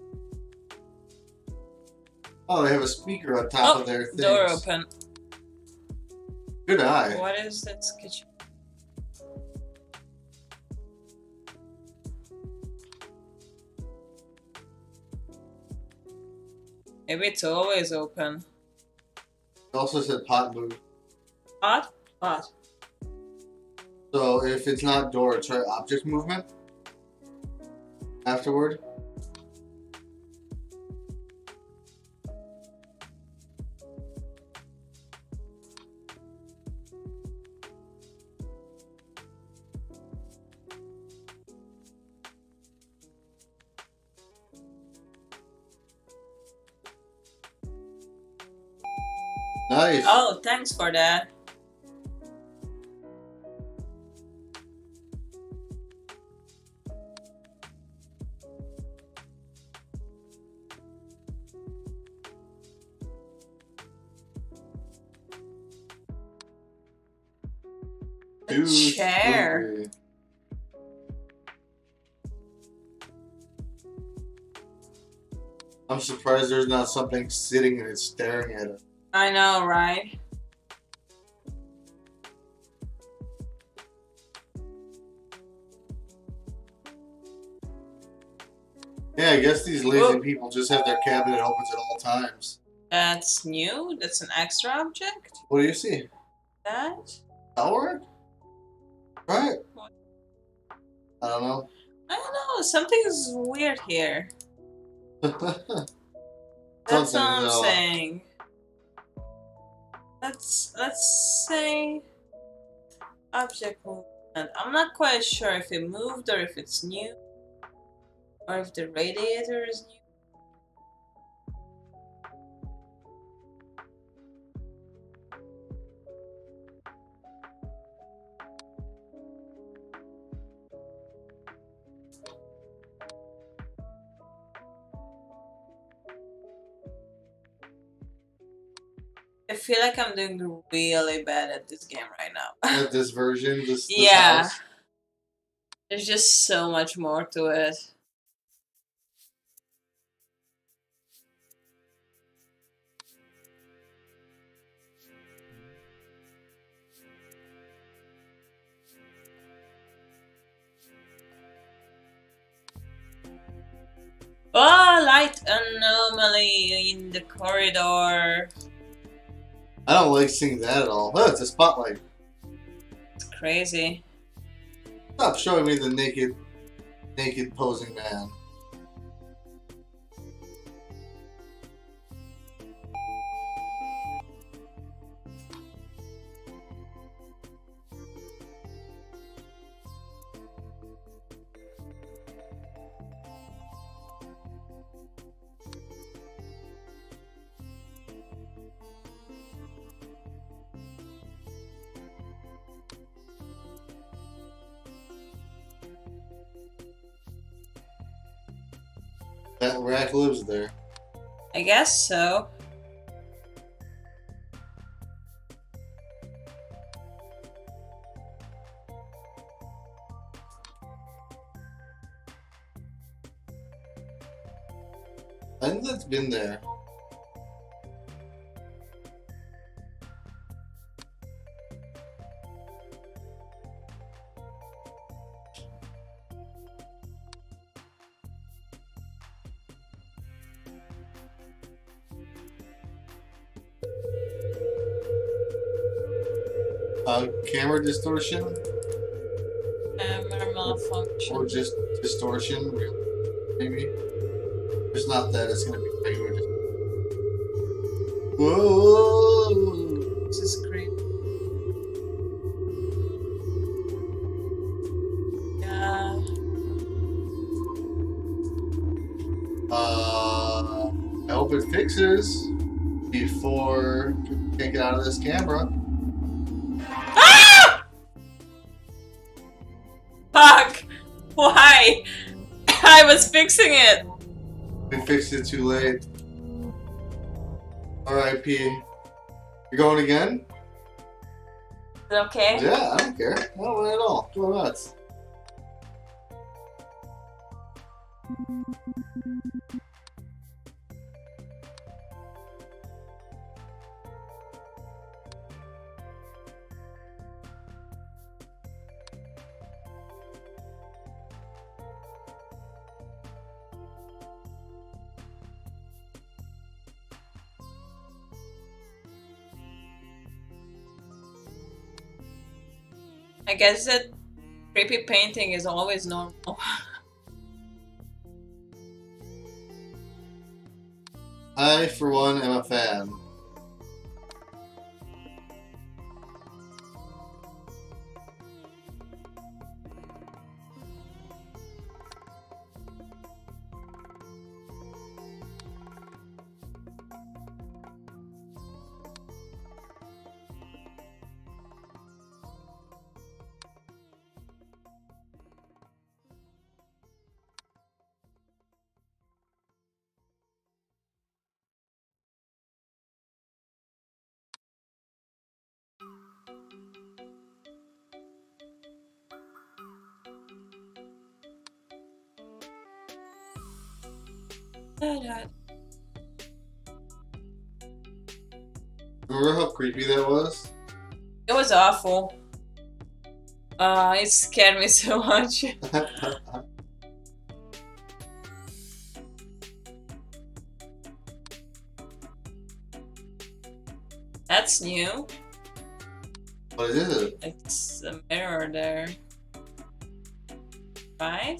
Oh, they have a speaker on top Oh, of their things. door open. Good eye. What is this kitchen? Maybe it's always open. It also said pot move. Hot? Hot. So if it's not door, try object movement. Afterward. Nice. Oh, thanks for that. The Too chair. spooky. I'm surprised there's not something sitting and it's staring at it. I know, right? Yeah, I guess these lazy Whoa. people just have their cabinet opens at all times. That's new? That's an extra object? What do you see? That? That'll work? Right. I don't know. I don't know, something's weird here. That's Something, all I'm though. saying. Let's let's say object movement. I'm not quite sure if it moved or if it's new. Or if the radiator is new. I feel like I'm doing really bad at this game right now. At this version, this, this Yeah. house. There's just so much more to it. Oh, light anomaly in the corridor. I don't like seeing that at all. Oh, it's a spotlight. It's crazy. Stop showing me the naked, naked posing man. That rat lives there. I guess so. I think that's been there. Uh, camera distortion Camera malfunction. or just distortion, maybe. If it's not that, it's gonna be regular. Dis- Whoa! This is creepy. Yeah. Uh, I hope it fixes before people can't get out of this camera. Ah! Fuck! Why? I was fixing it. We fixed it too late. R I P. You're going again? Is it okay? Yeah, I don't care. I don't want it at all. Go nuts. I guess that creepy painting is always normal. I, for one, am a fan. Remember how creepy that was? It was awful. Uh, it scared me so much. That's new. What is it? It's a mirror there. Right?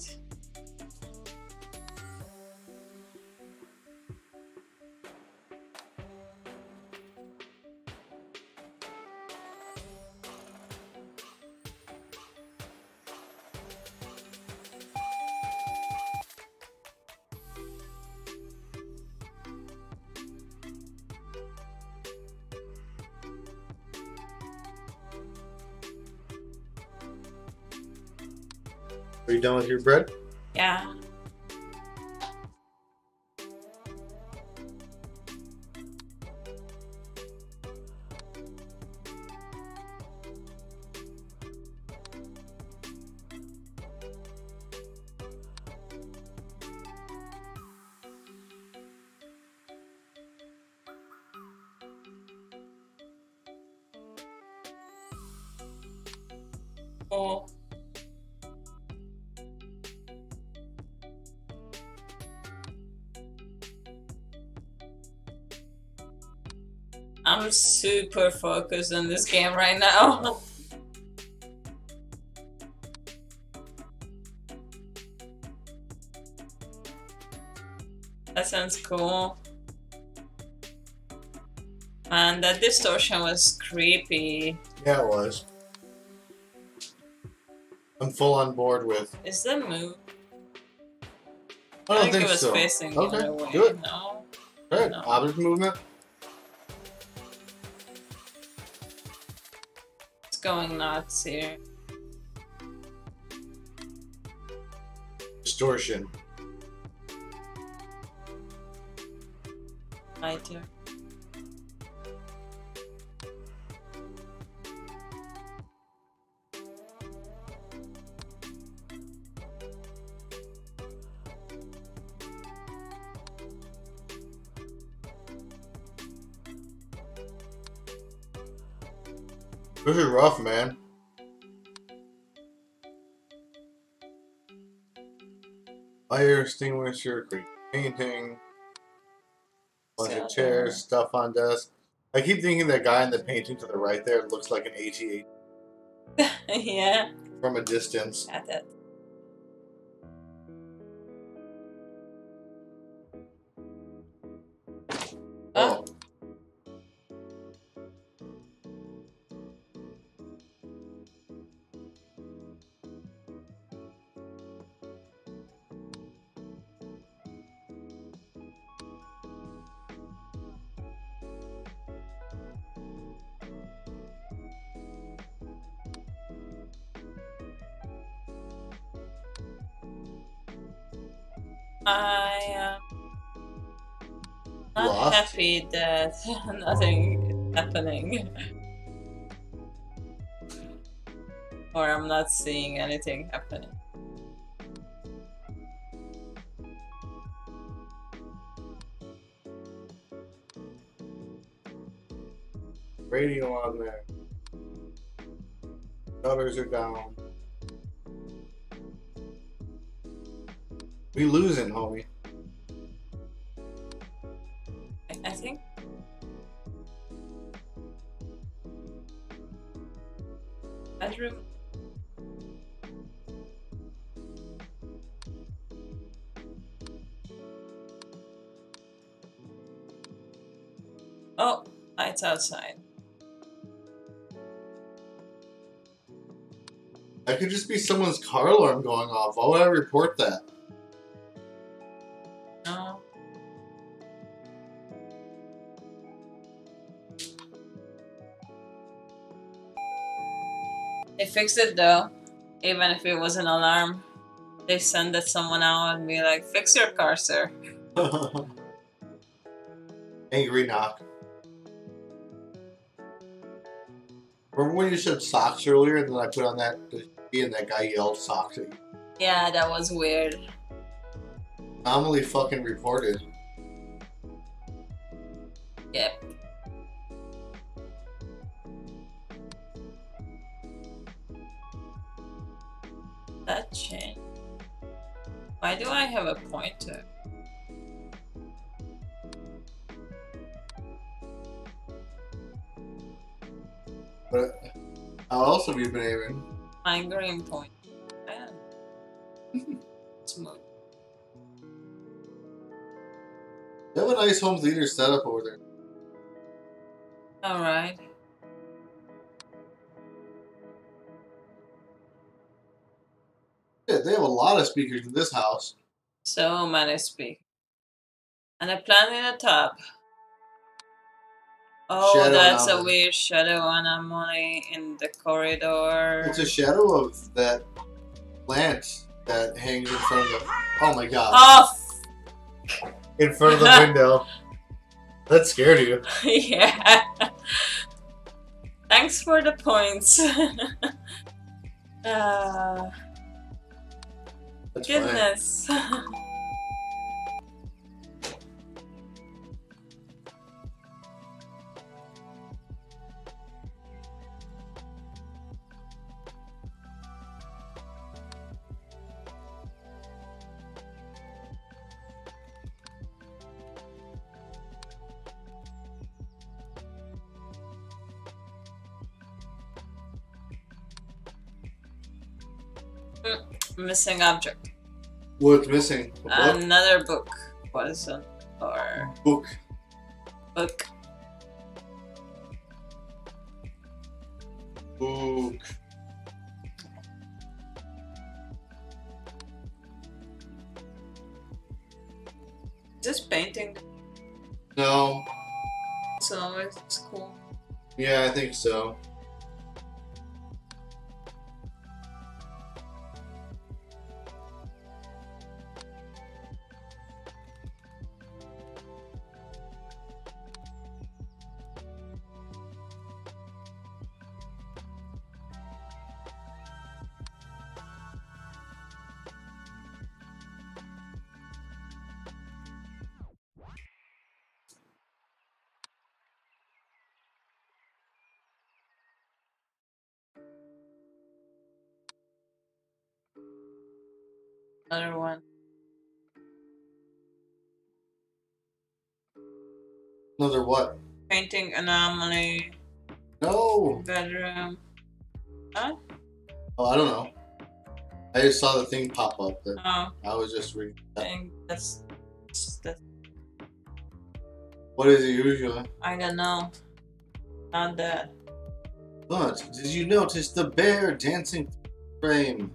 Are you done with your bread? Yeah. Oh. I'm super focused on this game right now. That sounds cool. Man, that distortion was creepy. Yeah, it was. I'm full on board with. Is that move? I don't think, think it was so. facing the Okay, other way. good. No. Good. No. Object movement. It's going nuts here. Distortion. Lighter. This is rough, man. Fire extinguisher, creepy painting, bunch So, of chairs, uh, stuff on desk. I keep thinking that guy in the painting to the right there looks like an A T A Yeah. from a distance. Got it. Oh. I am not Lost? happy that nothing is happening. Or I'm not seeing anything happening. Radio on there. Shutters are down. We losing, homie. I- I think. Bedroom. Oh, lights outside. That could just be someone's car alarm going off. Why would I report that? No. They fixed it though. Even if it was an alarm, they send it someone out and be like, "Fix your car, sir." Angry knock. Remember when you said socks earlier and then I put on that and that guy yelled socks at you? Yeah, that was weird. Anomaly fucking reported. Yep. That changed. Why do I have a pointer? But how else have you been aiming? My green point. Man. Smooth. You have a nice home theater setup over there. Alright. Yeah, they have a lot of speakers in this house. So many speakers. And a plant in the top. Oh, Shadow that's a anomaly. weird shadow anomaly in the corridor. It's a shadow of that plant that hangs in front of the. Oh my god! Oh, In front of the window. That scared you. yeah. Thanks for the points. uh, That's fine. goodness. Missing object. What's missing? A book? Another book was on or book. book. Book. Is this painting? No. So it's cool. Yeah, I think so. Another one. Another what? Painting anomaly. No. Bedroom. Huh? Oh, I don't know. I just saw the thing pop up. That Oh, I was just reading. I think that's, that's. What is it usually? I don't know. Not that. But did you notice the bear dancing through the frame?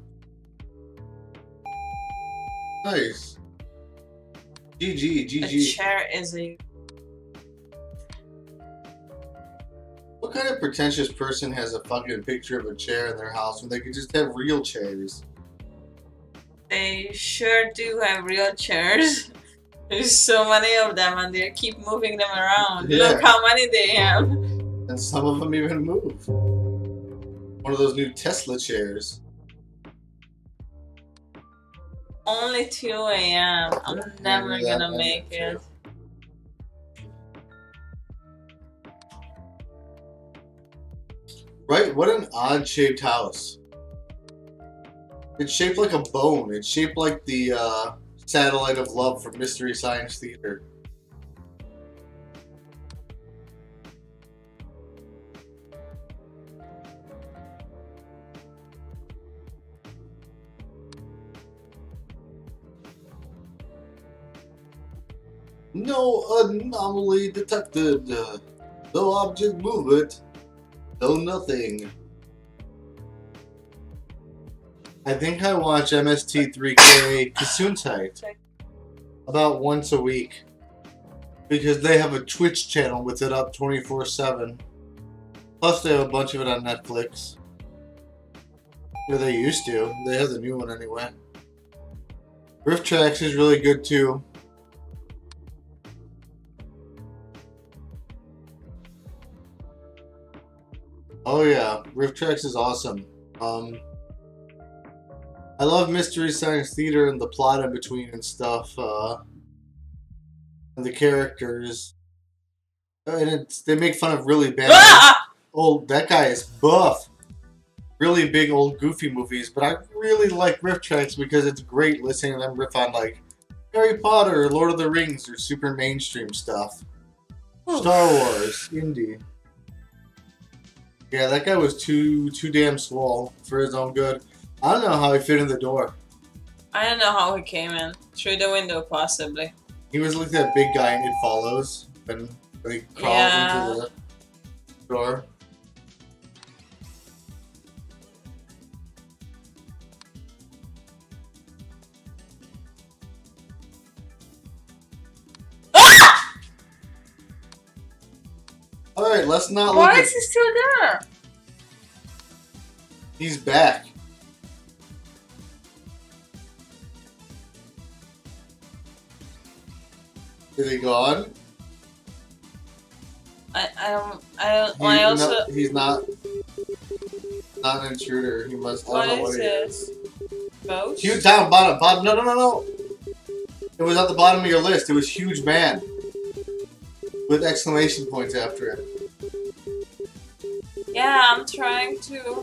Nice. G G, G A G. chair is a. What kind of pretentious person has a fucking picture of a chair in their house when they could just have real chairs? They sure do have real chairs. There's so many of them, and they keep moving them around. Yeah. Look how many they have. And some of them even move. One of those new Tesla chairs. Only two A M I'm Yeah, never maybe that- gonna that- make that's it. Right? What an odd shaped house. It's shaped like a bone. It's shaped like the uh, satellite of love from Mystery Science Theater. No anomaly detected. No object movement. No nothing. I think I watch M S T three K Gesundheit about once a week because they have a Twitch channel with it up twenty-four seven. Plus they have a bunch of it on Netflix. Or they used to. They have the new one anyway. Rift Tracks is really good too. Oh yeah, Rift Tracks is awesome. Um, I love Mystery Science Theater and the plot in between and stuff, uh, and the characters. And it's, they make fun of really bad Ah! old. That guy is buff. Really big old goofy movies, but I really like Rift Tracks because it's great listening to them riff on like Harry Potter, or Lord of the Rings, or super mainstream stuff. Star Wars, indie. Yeah, that guy was too too damn swole for his own good. I don't know how he fit in the door. I don't know how he came in. Through the window, possibly. He was like that big guy in It Follows when, when he crawls Yeah. into the door. Alright, let's not look Why at... is he still there? He's back. Is he gone? I, I don't. I don't. He- I also. no, he's not... Not an intruder. He must... I What don't know is what he it? is. Ghost? Huge down, bottom, bottom. No, no, no, no. It was at the bottom of your list. It was huge man. With exclamation points after it. Yeah, I'm trying to.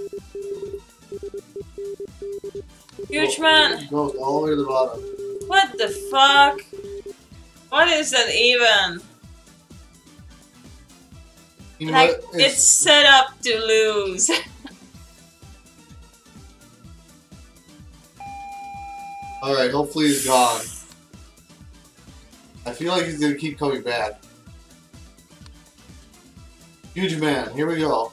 Huge Go- man. Goes all the way to the bottom. What the fuck? What is that even? He Like, mu- it's set up to lose. Alright, hopefully he's gone. I feel like he's gonna keep coming back. Huge man, here we go.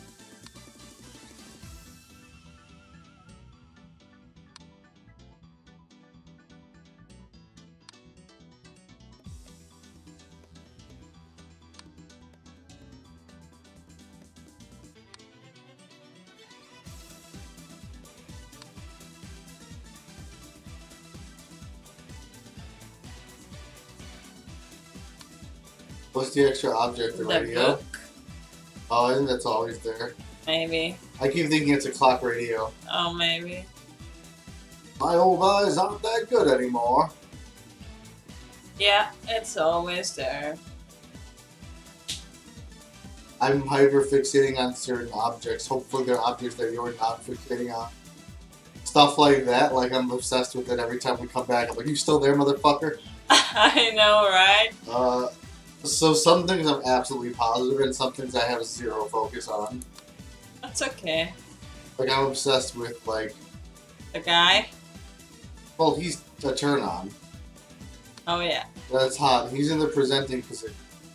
What's the extra object? The The radio? book, Oh, I think that's always there. maybe. I keep thinking it's a clock radio. Oh, maybe. My old eyes aren't that good anymore. Yeah, it's always there. I'm hyper fixating on certain objects. Hopefully they're objects that you're not fixating on. Stuff like that, like I'm obsessed with it every time we come back. I'm like, you still there, motherfucker? I know, right? Uh, so some things I'm absolutely positive and some things I have zero focus on. That's okay. Like I'm obsessed with like, The guy? well, he's a turn on. Oh, yeah. That's hot. He's in the presenting position.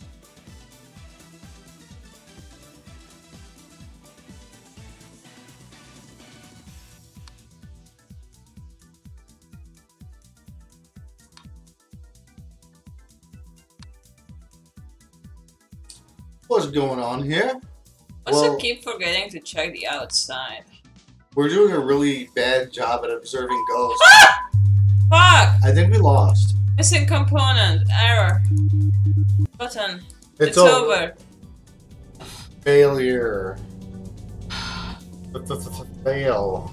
What's going on here? Also, Well- keep forgetting to check the outside. We're doing a really bad job at observing ghosts. Fuck! I think we lost. Missing component. Error. Button. It's, It's, over. over. Failure. Fail.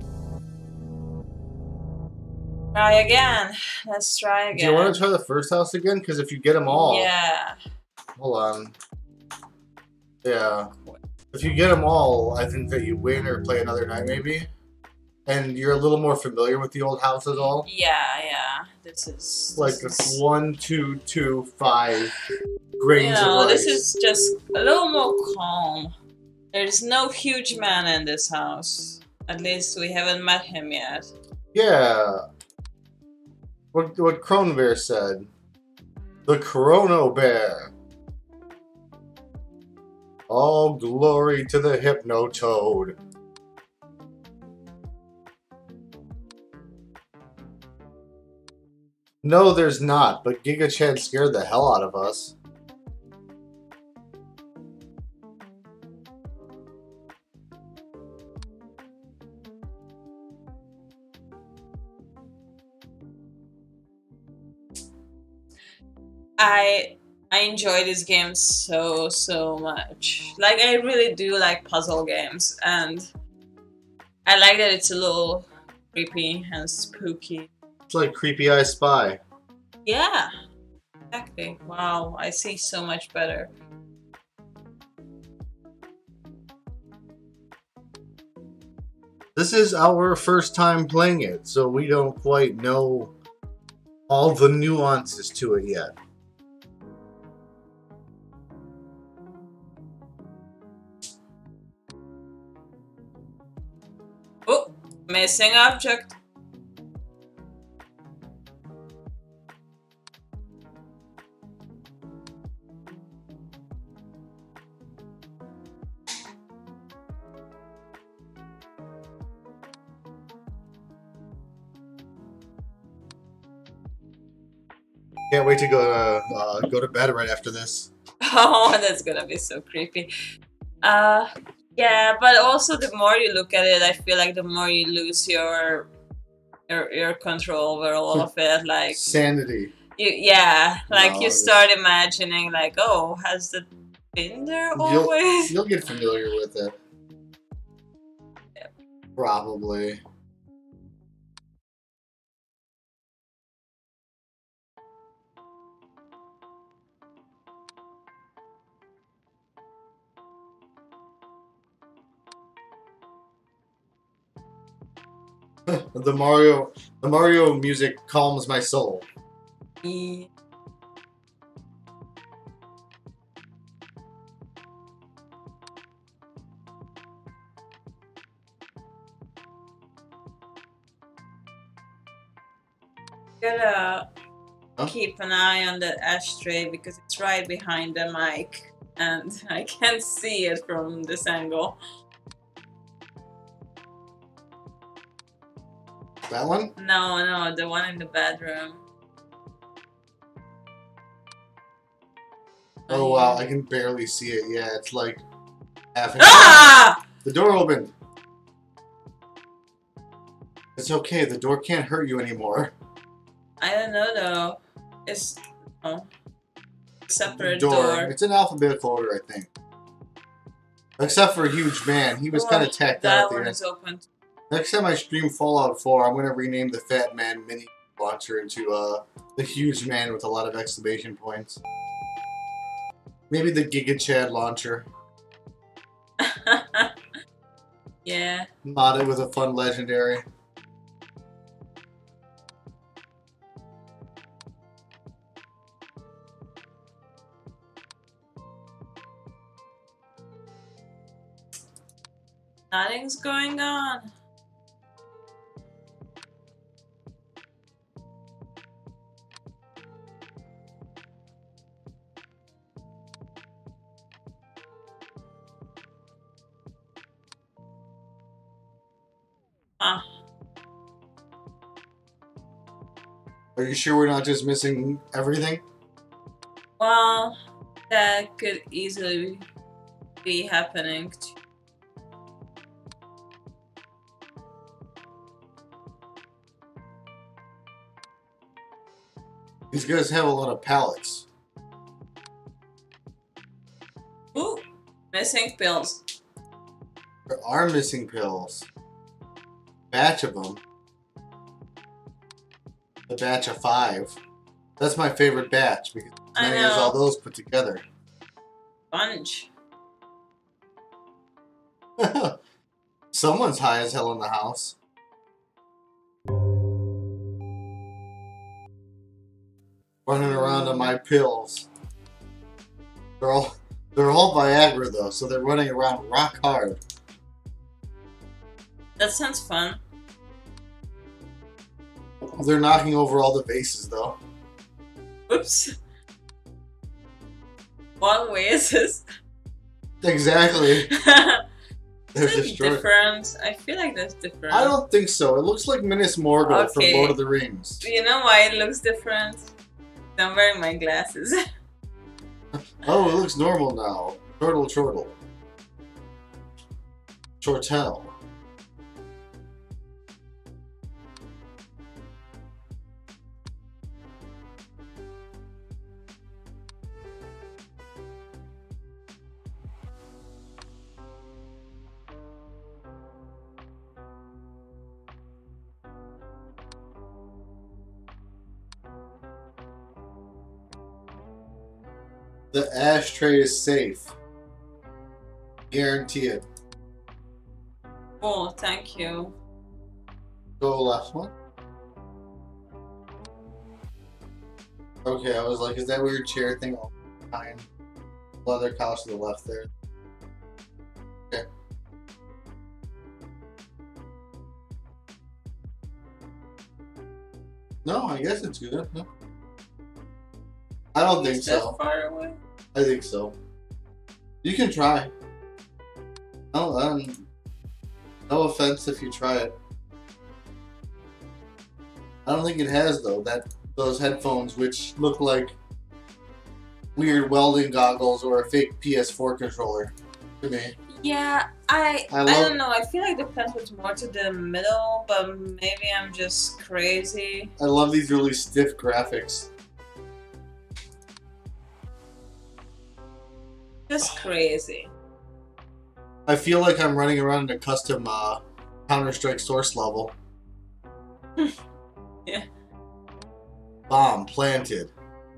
Try again. Let's try again. Do you want to try the first house again? Because if you get them all, Yeah. hold on. Yeah, if you get them all, I think that you win or play another night maybe. And you're a little more familiar with the old houses all. Yeah, yeah. This is Like this it's is, one, two, two, five grains you know, of rice. this is just a little more calm. There's no huge man in this house. At least we haven't met him yet. Yeah. What what Cronenbear said. The Chrono Bear. All glory to the Hypno Toad. No, there's not, but Giga Chad scared the hell out of us. I I enjoy this game so so much. Like I really do like puzzle games, and I like that it's a little creepy and spooky. It's like Creepy Eye Spy. Yeah, exactly. Wow, I see so much better. This is our first time playing it, so we don't quite know all the nuances to it yet. Missing object. Can't wait to go to uh, go to bed right after this. Oh, that's gonna be so creepy. Uh, yeah, but also the more you look at it, I feel like the more you lose your your, your control over all of it. Like Sanity. you, yeah, like No, you it's- start imagining, like, oh, has it been there You'll, always? you'll get familiar with it. Probably. the Mario, the Mario music calms my soul. Yeah. Gotta Huh? keep an eye on the ashtray because it's right behind the mic and I can't see it from this angle. That one? No, no, the one in the bedroom. Oh wow, I can barely see it. Yeah, it's like half an Ah! The door opened. It's okay. The door can't hurt you anymore. I don't know though. It's oh, separate door. door. It's in alphabetical order, I think. Except for Huge Man. He was Oh, kind of tacked out That at the one end. is open. Next time I stream Fallout four, I'm going to rename the Fat Man Mini Launcher into uh, the Huge Man with a lot of exclamation points. Maybe the Giga Chad Launcher. Yeah. Modded with a fun legendary. Nothing's going on. Huh. Are you sure we're not just missing everything? Well, that could easily be happening too. These guys have a lot of pallets. Ooh, missing pills. There are missing pills. Batch of them. The batch of five. That's my favorite batch because as I many as all know. those put together. Bunch. Someone's high as hell in the house. Running around on my pills. They're all they're all Viagra though, so they're running around rock hard. That sounds fun. They're knocking over all the vases though. Oops. What way is this? Exactly. They're Is it destroyed. different? I feel like that's different. I don't think so. It looks like Minas Morgul from Okay. Lord of the Rings. Do you know why it looks different? I'm wearing my glasses. Oh, it looks normal now. Chortle, chortle. Chortel. The ashtray is safe. Guarantee it. Oh, thank you. Go left one. Okay, I was like, is that weird chair thing all behind? Leather couch to the left there. Okay. No, I guess it's good. No. I don't think Is that so. far away? I think so. You can try. No, um, no offense if you try it. I don't think it has though. That those headphones, which look like weird welding goggles or a fake P S four controller, to me. Yeah, I I I, love- don't know. I feel like the pen was more to the middle, but maybe I'm just crazy. I love these really stiff graphics. Just crazy. I feel like I'm running around in a custom uh, Counter-Strike source level. Yeah. Bomb planted.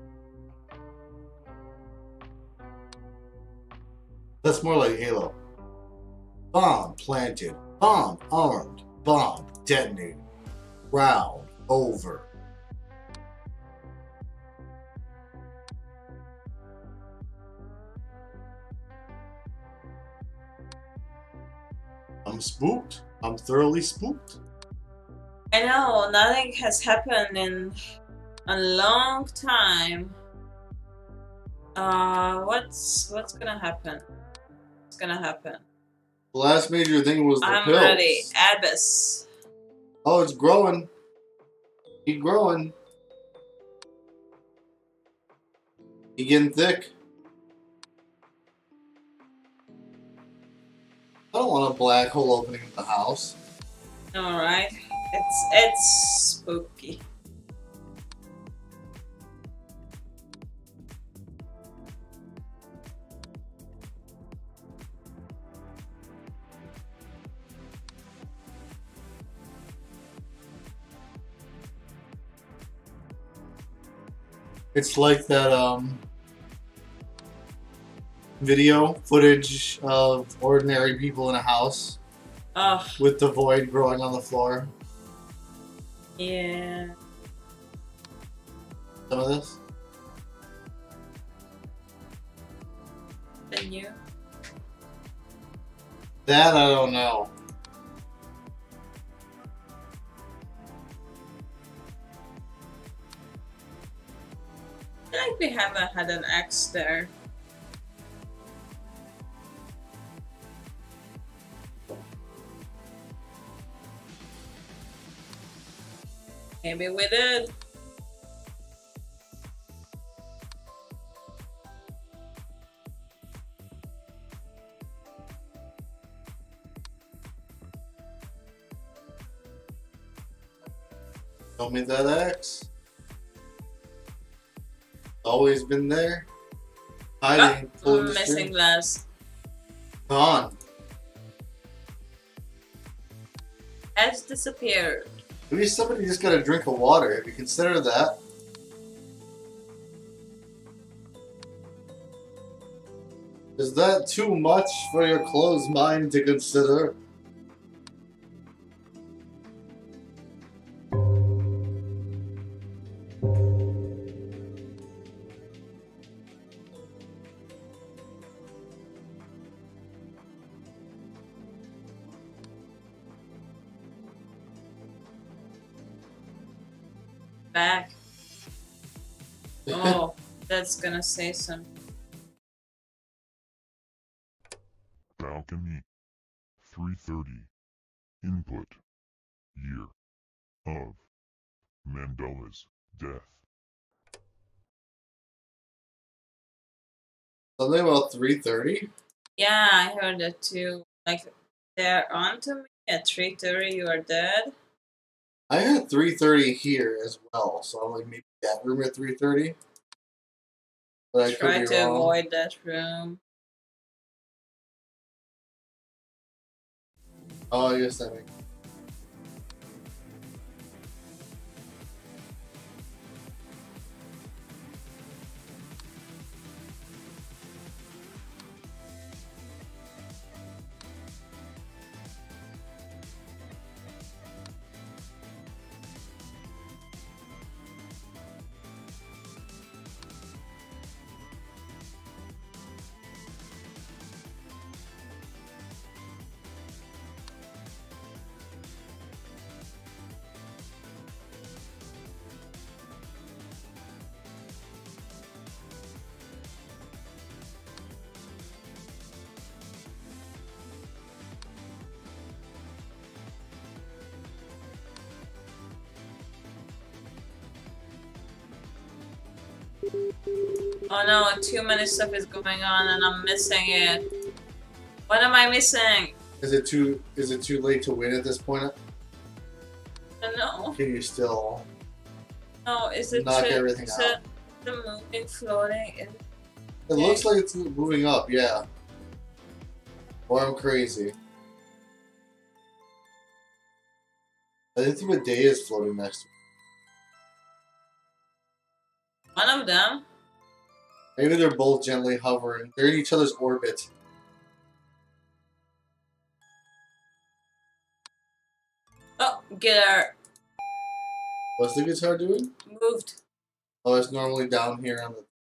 That's more like Halo. Bomb planted. Bomb armed. Bomb detonated. Round over. I'm spooked. I'm thoroughly spooked. I know nothing has happened in a long time. Uh, what's what's gonna happen? What's gonna happen? The last major thing was the I'm pills. ready. Abyss. Oh, it's growing. Keep growing. He getting thick. I don't want a black hole opening in the house. All right. It's it's spooky. It's like that um video footage of ordinary people in a house Oh, with the void growing on the floor. yeah. Some of this. Then you. That I don't know. I feel like we haven't had an X there. Maybe we did. Show me that X. Always been there. Hiding. Oh, pulling I'm the missing string. glass. Gone. Has disappeared. Maybe somebody just got a drink of water. Have you considered that? Is that too much for your closed mind to consider? Back. Oh, that's gonna say something. Balcony. three thirty. Input. Year. Of. Mandela's death. Something about three thirty? Yeah, I heard that too. Like, they're on to me at three thirty, you are dead. I had three thirty here as well, so I'm like maybe that room at three thirty. But I Try could be to wrong. avoid that room. Oh, I guess that makes. Oh no, too many stuff is going on and I'm missing it. What am I missing? Is it too is it too late to win at this point? No. Can you still No, is it knock the, everything is out? it the moving floating? Is It looks like it's moving up, yeah. Or I'm crazy. I think the day is floating next to me. one of them? Maybe they're both gently hovering. They're in each other's orbit. Oh, get her. What's the guitar doing? Moved. Oh, it's normally down here on the...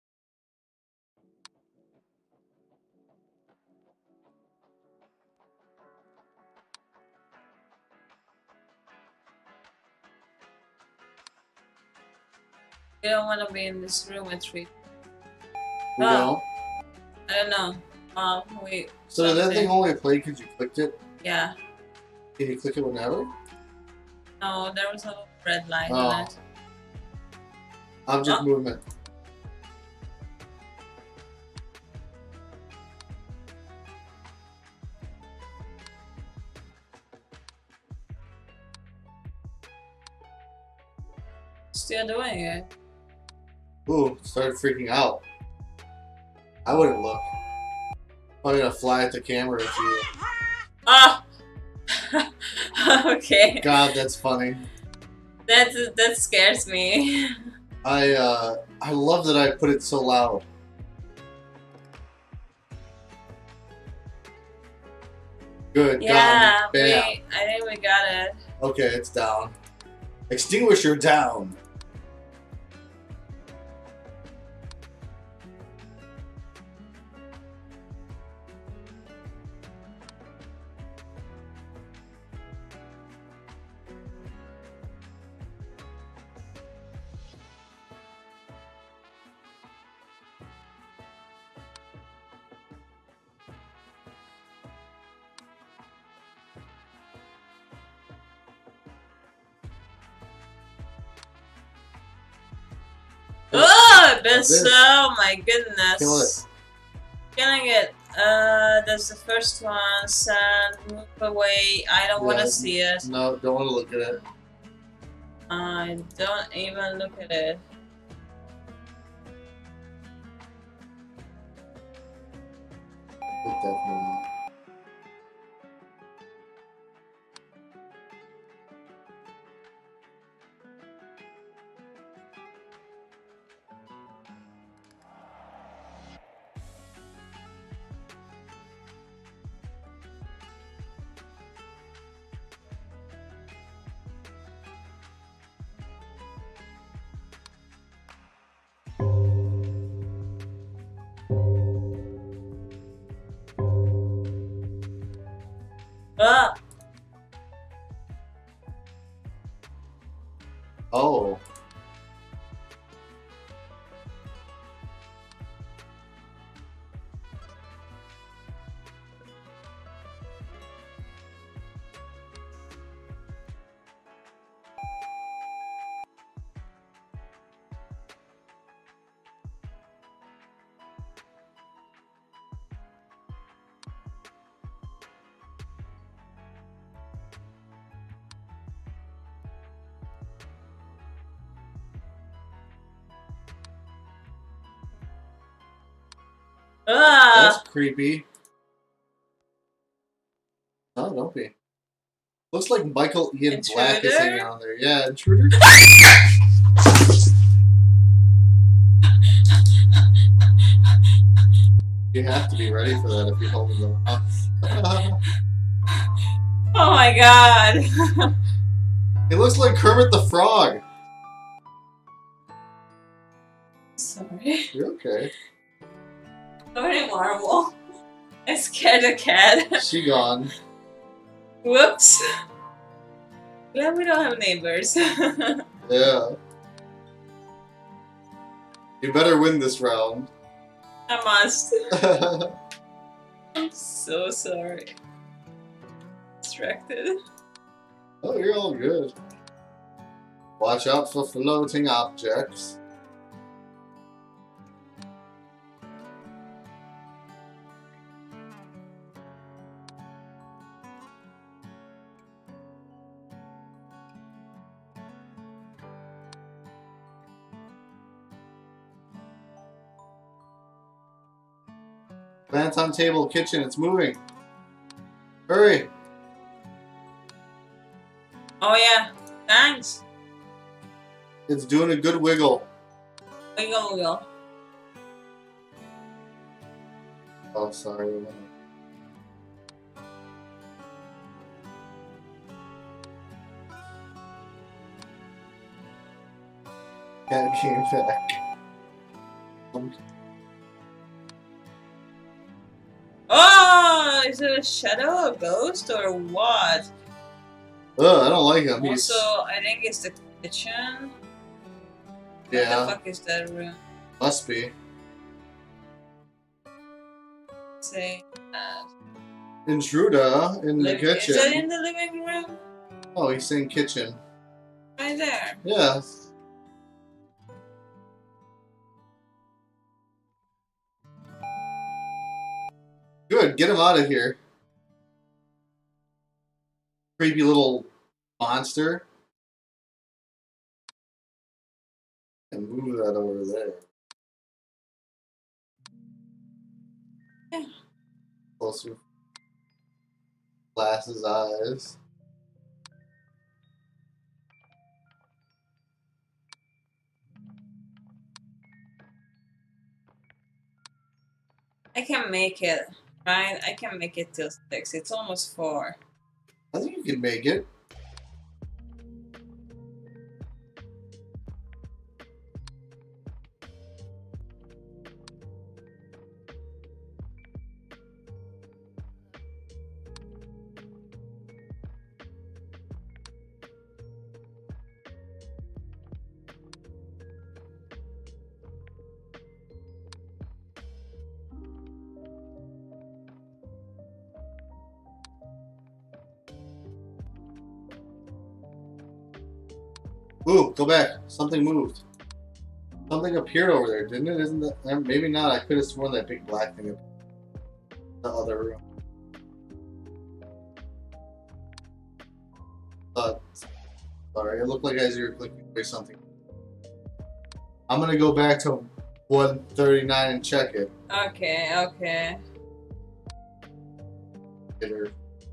You don't want to be in this room with three. We Oh. don't? I don't know. Um, wait. So did that something. thing only play because you clicked it? Yeah. Can you click it whenever? No, there was a little red line Oh. on it. Object Oh. movement. Still doing it. Ooh, started freaking out. I wouldn't look. I'm gonna fly at the camera if you... Ah! Okay. God, that's funny. That, that scares me. I, uh, I love that I put it so loud. Good, Yeah, got it. Bam. we, I think we got it. Okay, it's down. Extinguisher down. Oh, this, this. oh my goodness. Kill it. Killing it. Uh, that's the first one. Sand, move away. I don't want Yeah. to see it. No, don't want to look at it. I don't even look at it. It definitely. Ah! Oh. Ah! That's creepy. No, don't be. Looks like Michael Ian Black is Intruder? hanging on there. Yeah, intruder. You have to be ready for that if you're holding them up. Oh my god! It looks like Kermit the Frog. Sorry. You're okay. Sorry, Marvel. I scared a cat. She gone. Whoops. Glad we don't have neighbors. Yeah. You better win this round. I must. Oh, I'm so sorry. Distracted. you're all good. Watch out for floating objects. Plants on table, kitchen, it's moving. Hurry. Oh yeah, thanks. It's doing a good wiggle. Wiggle wiggle. Oh, sorry. Cat came back. Um, Oh, is it a shadow, a ghost, or what? Ugh, I don't like him. He's, Also, I think it's the kitchen. What yeah, the fuck is that room? must be. Say that. Intruder in the Living- Is that kitchen. in the living room? Oh, he's saying kitchen. Right there. Yeah. Good, get him out of here. Creepy little monster. And move that over there. Yeah. Closer. Glasses eyes. I can make it, right? I can make it till six. It's almost four. I think you can make it. Ooh, go back. Something moved. Something appeared over there, didn't it? Isn't that? uh, Maybe not. I could have sworn that big black thing in the other room. Uh, sorry, it looked like as you were clicking away something. I'm gonna go back to one thirty-nine and check it. Okay, okay. Get her.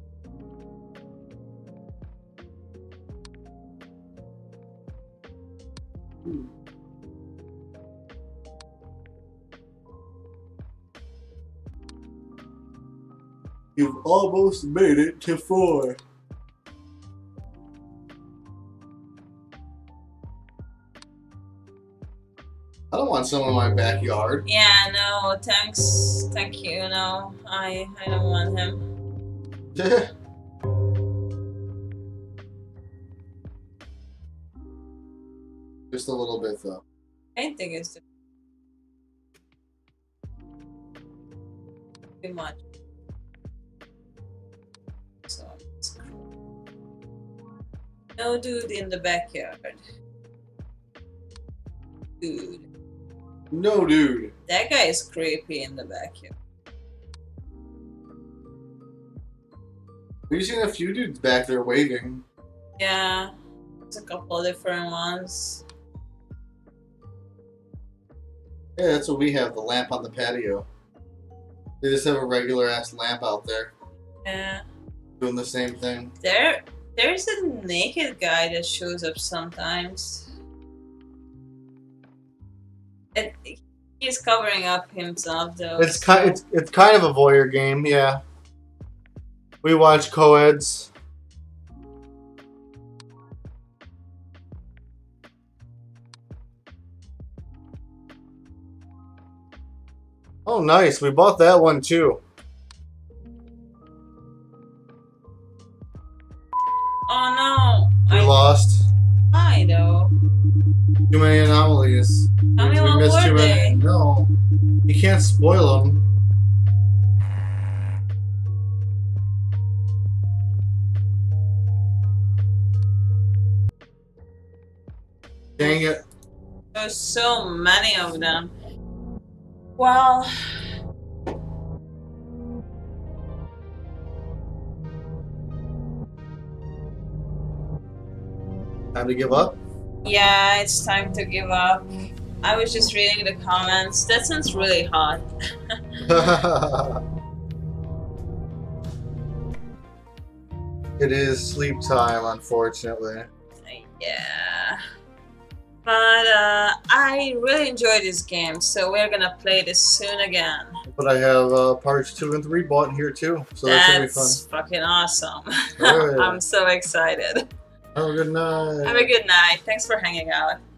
You've almost made it to four. I don't want someone in my backyard. Yeah, no, thanks. Thank you, no. I I don't want him. Just a little bit though. I think it's too much. So it's cool. No dude in the backyard. Dude. No, dude. That guy is creepy in the backyard. We've seen a few dudes back there waving. Yeah. There's a couple of different ones. Yeah, that's what we have, the lamp on the patio. They just have a regular ass lamp out there Yeah. doing the same thing. There there's a naked guy that shows up sometimes. It, he's covering up himself though. It's kind it's, it's kind of a voyeur game, yeah. We watch co-eds. Oh, nice. We bought that one too. Oh no! We I lost. I though. Too many anomalies. How many we more missed were too many. they? No. You can't spoil them. Dang it. There's so many of them. Well, Time to give up? yeah, it's time to give up. I was just reading the comments. That sounds really hot. It is sleep time, unfortunately. Yeah. But uh, I really enjoy this game, so we're gonna play this soon again. But I have uh, parts two and three bought in here too, so that's gonna be fun. That's fucking awesome. Alright. I'm so excited. Have a good night. Have a good night. Thanks for hanging out.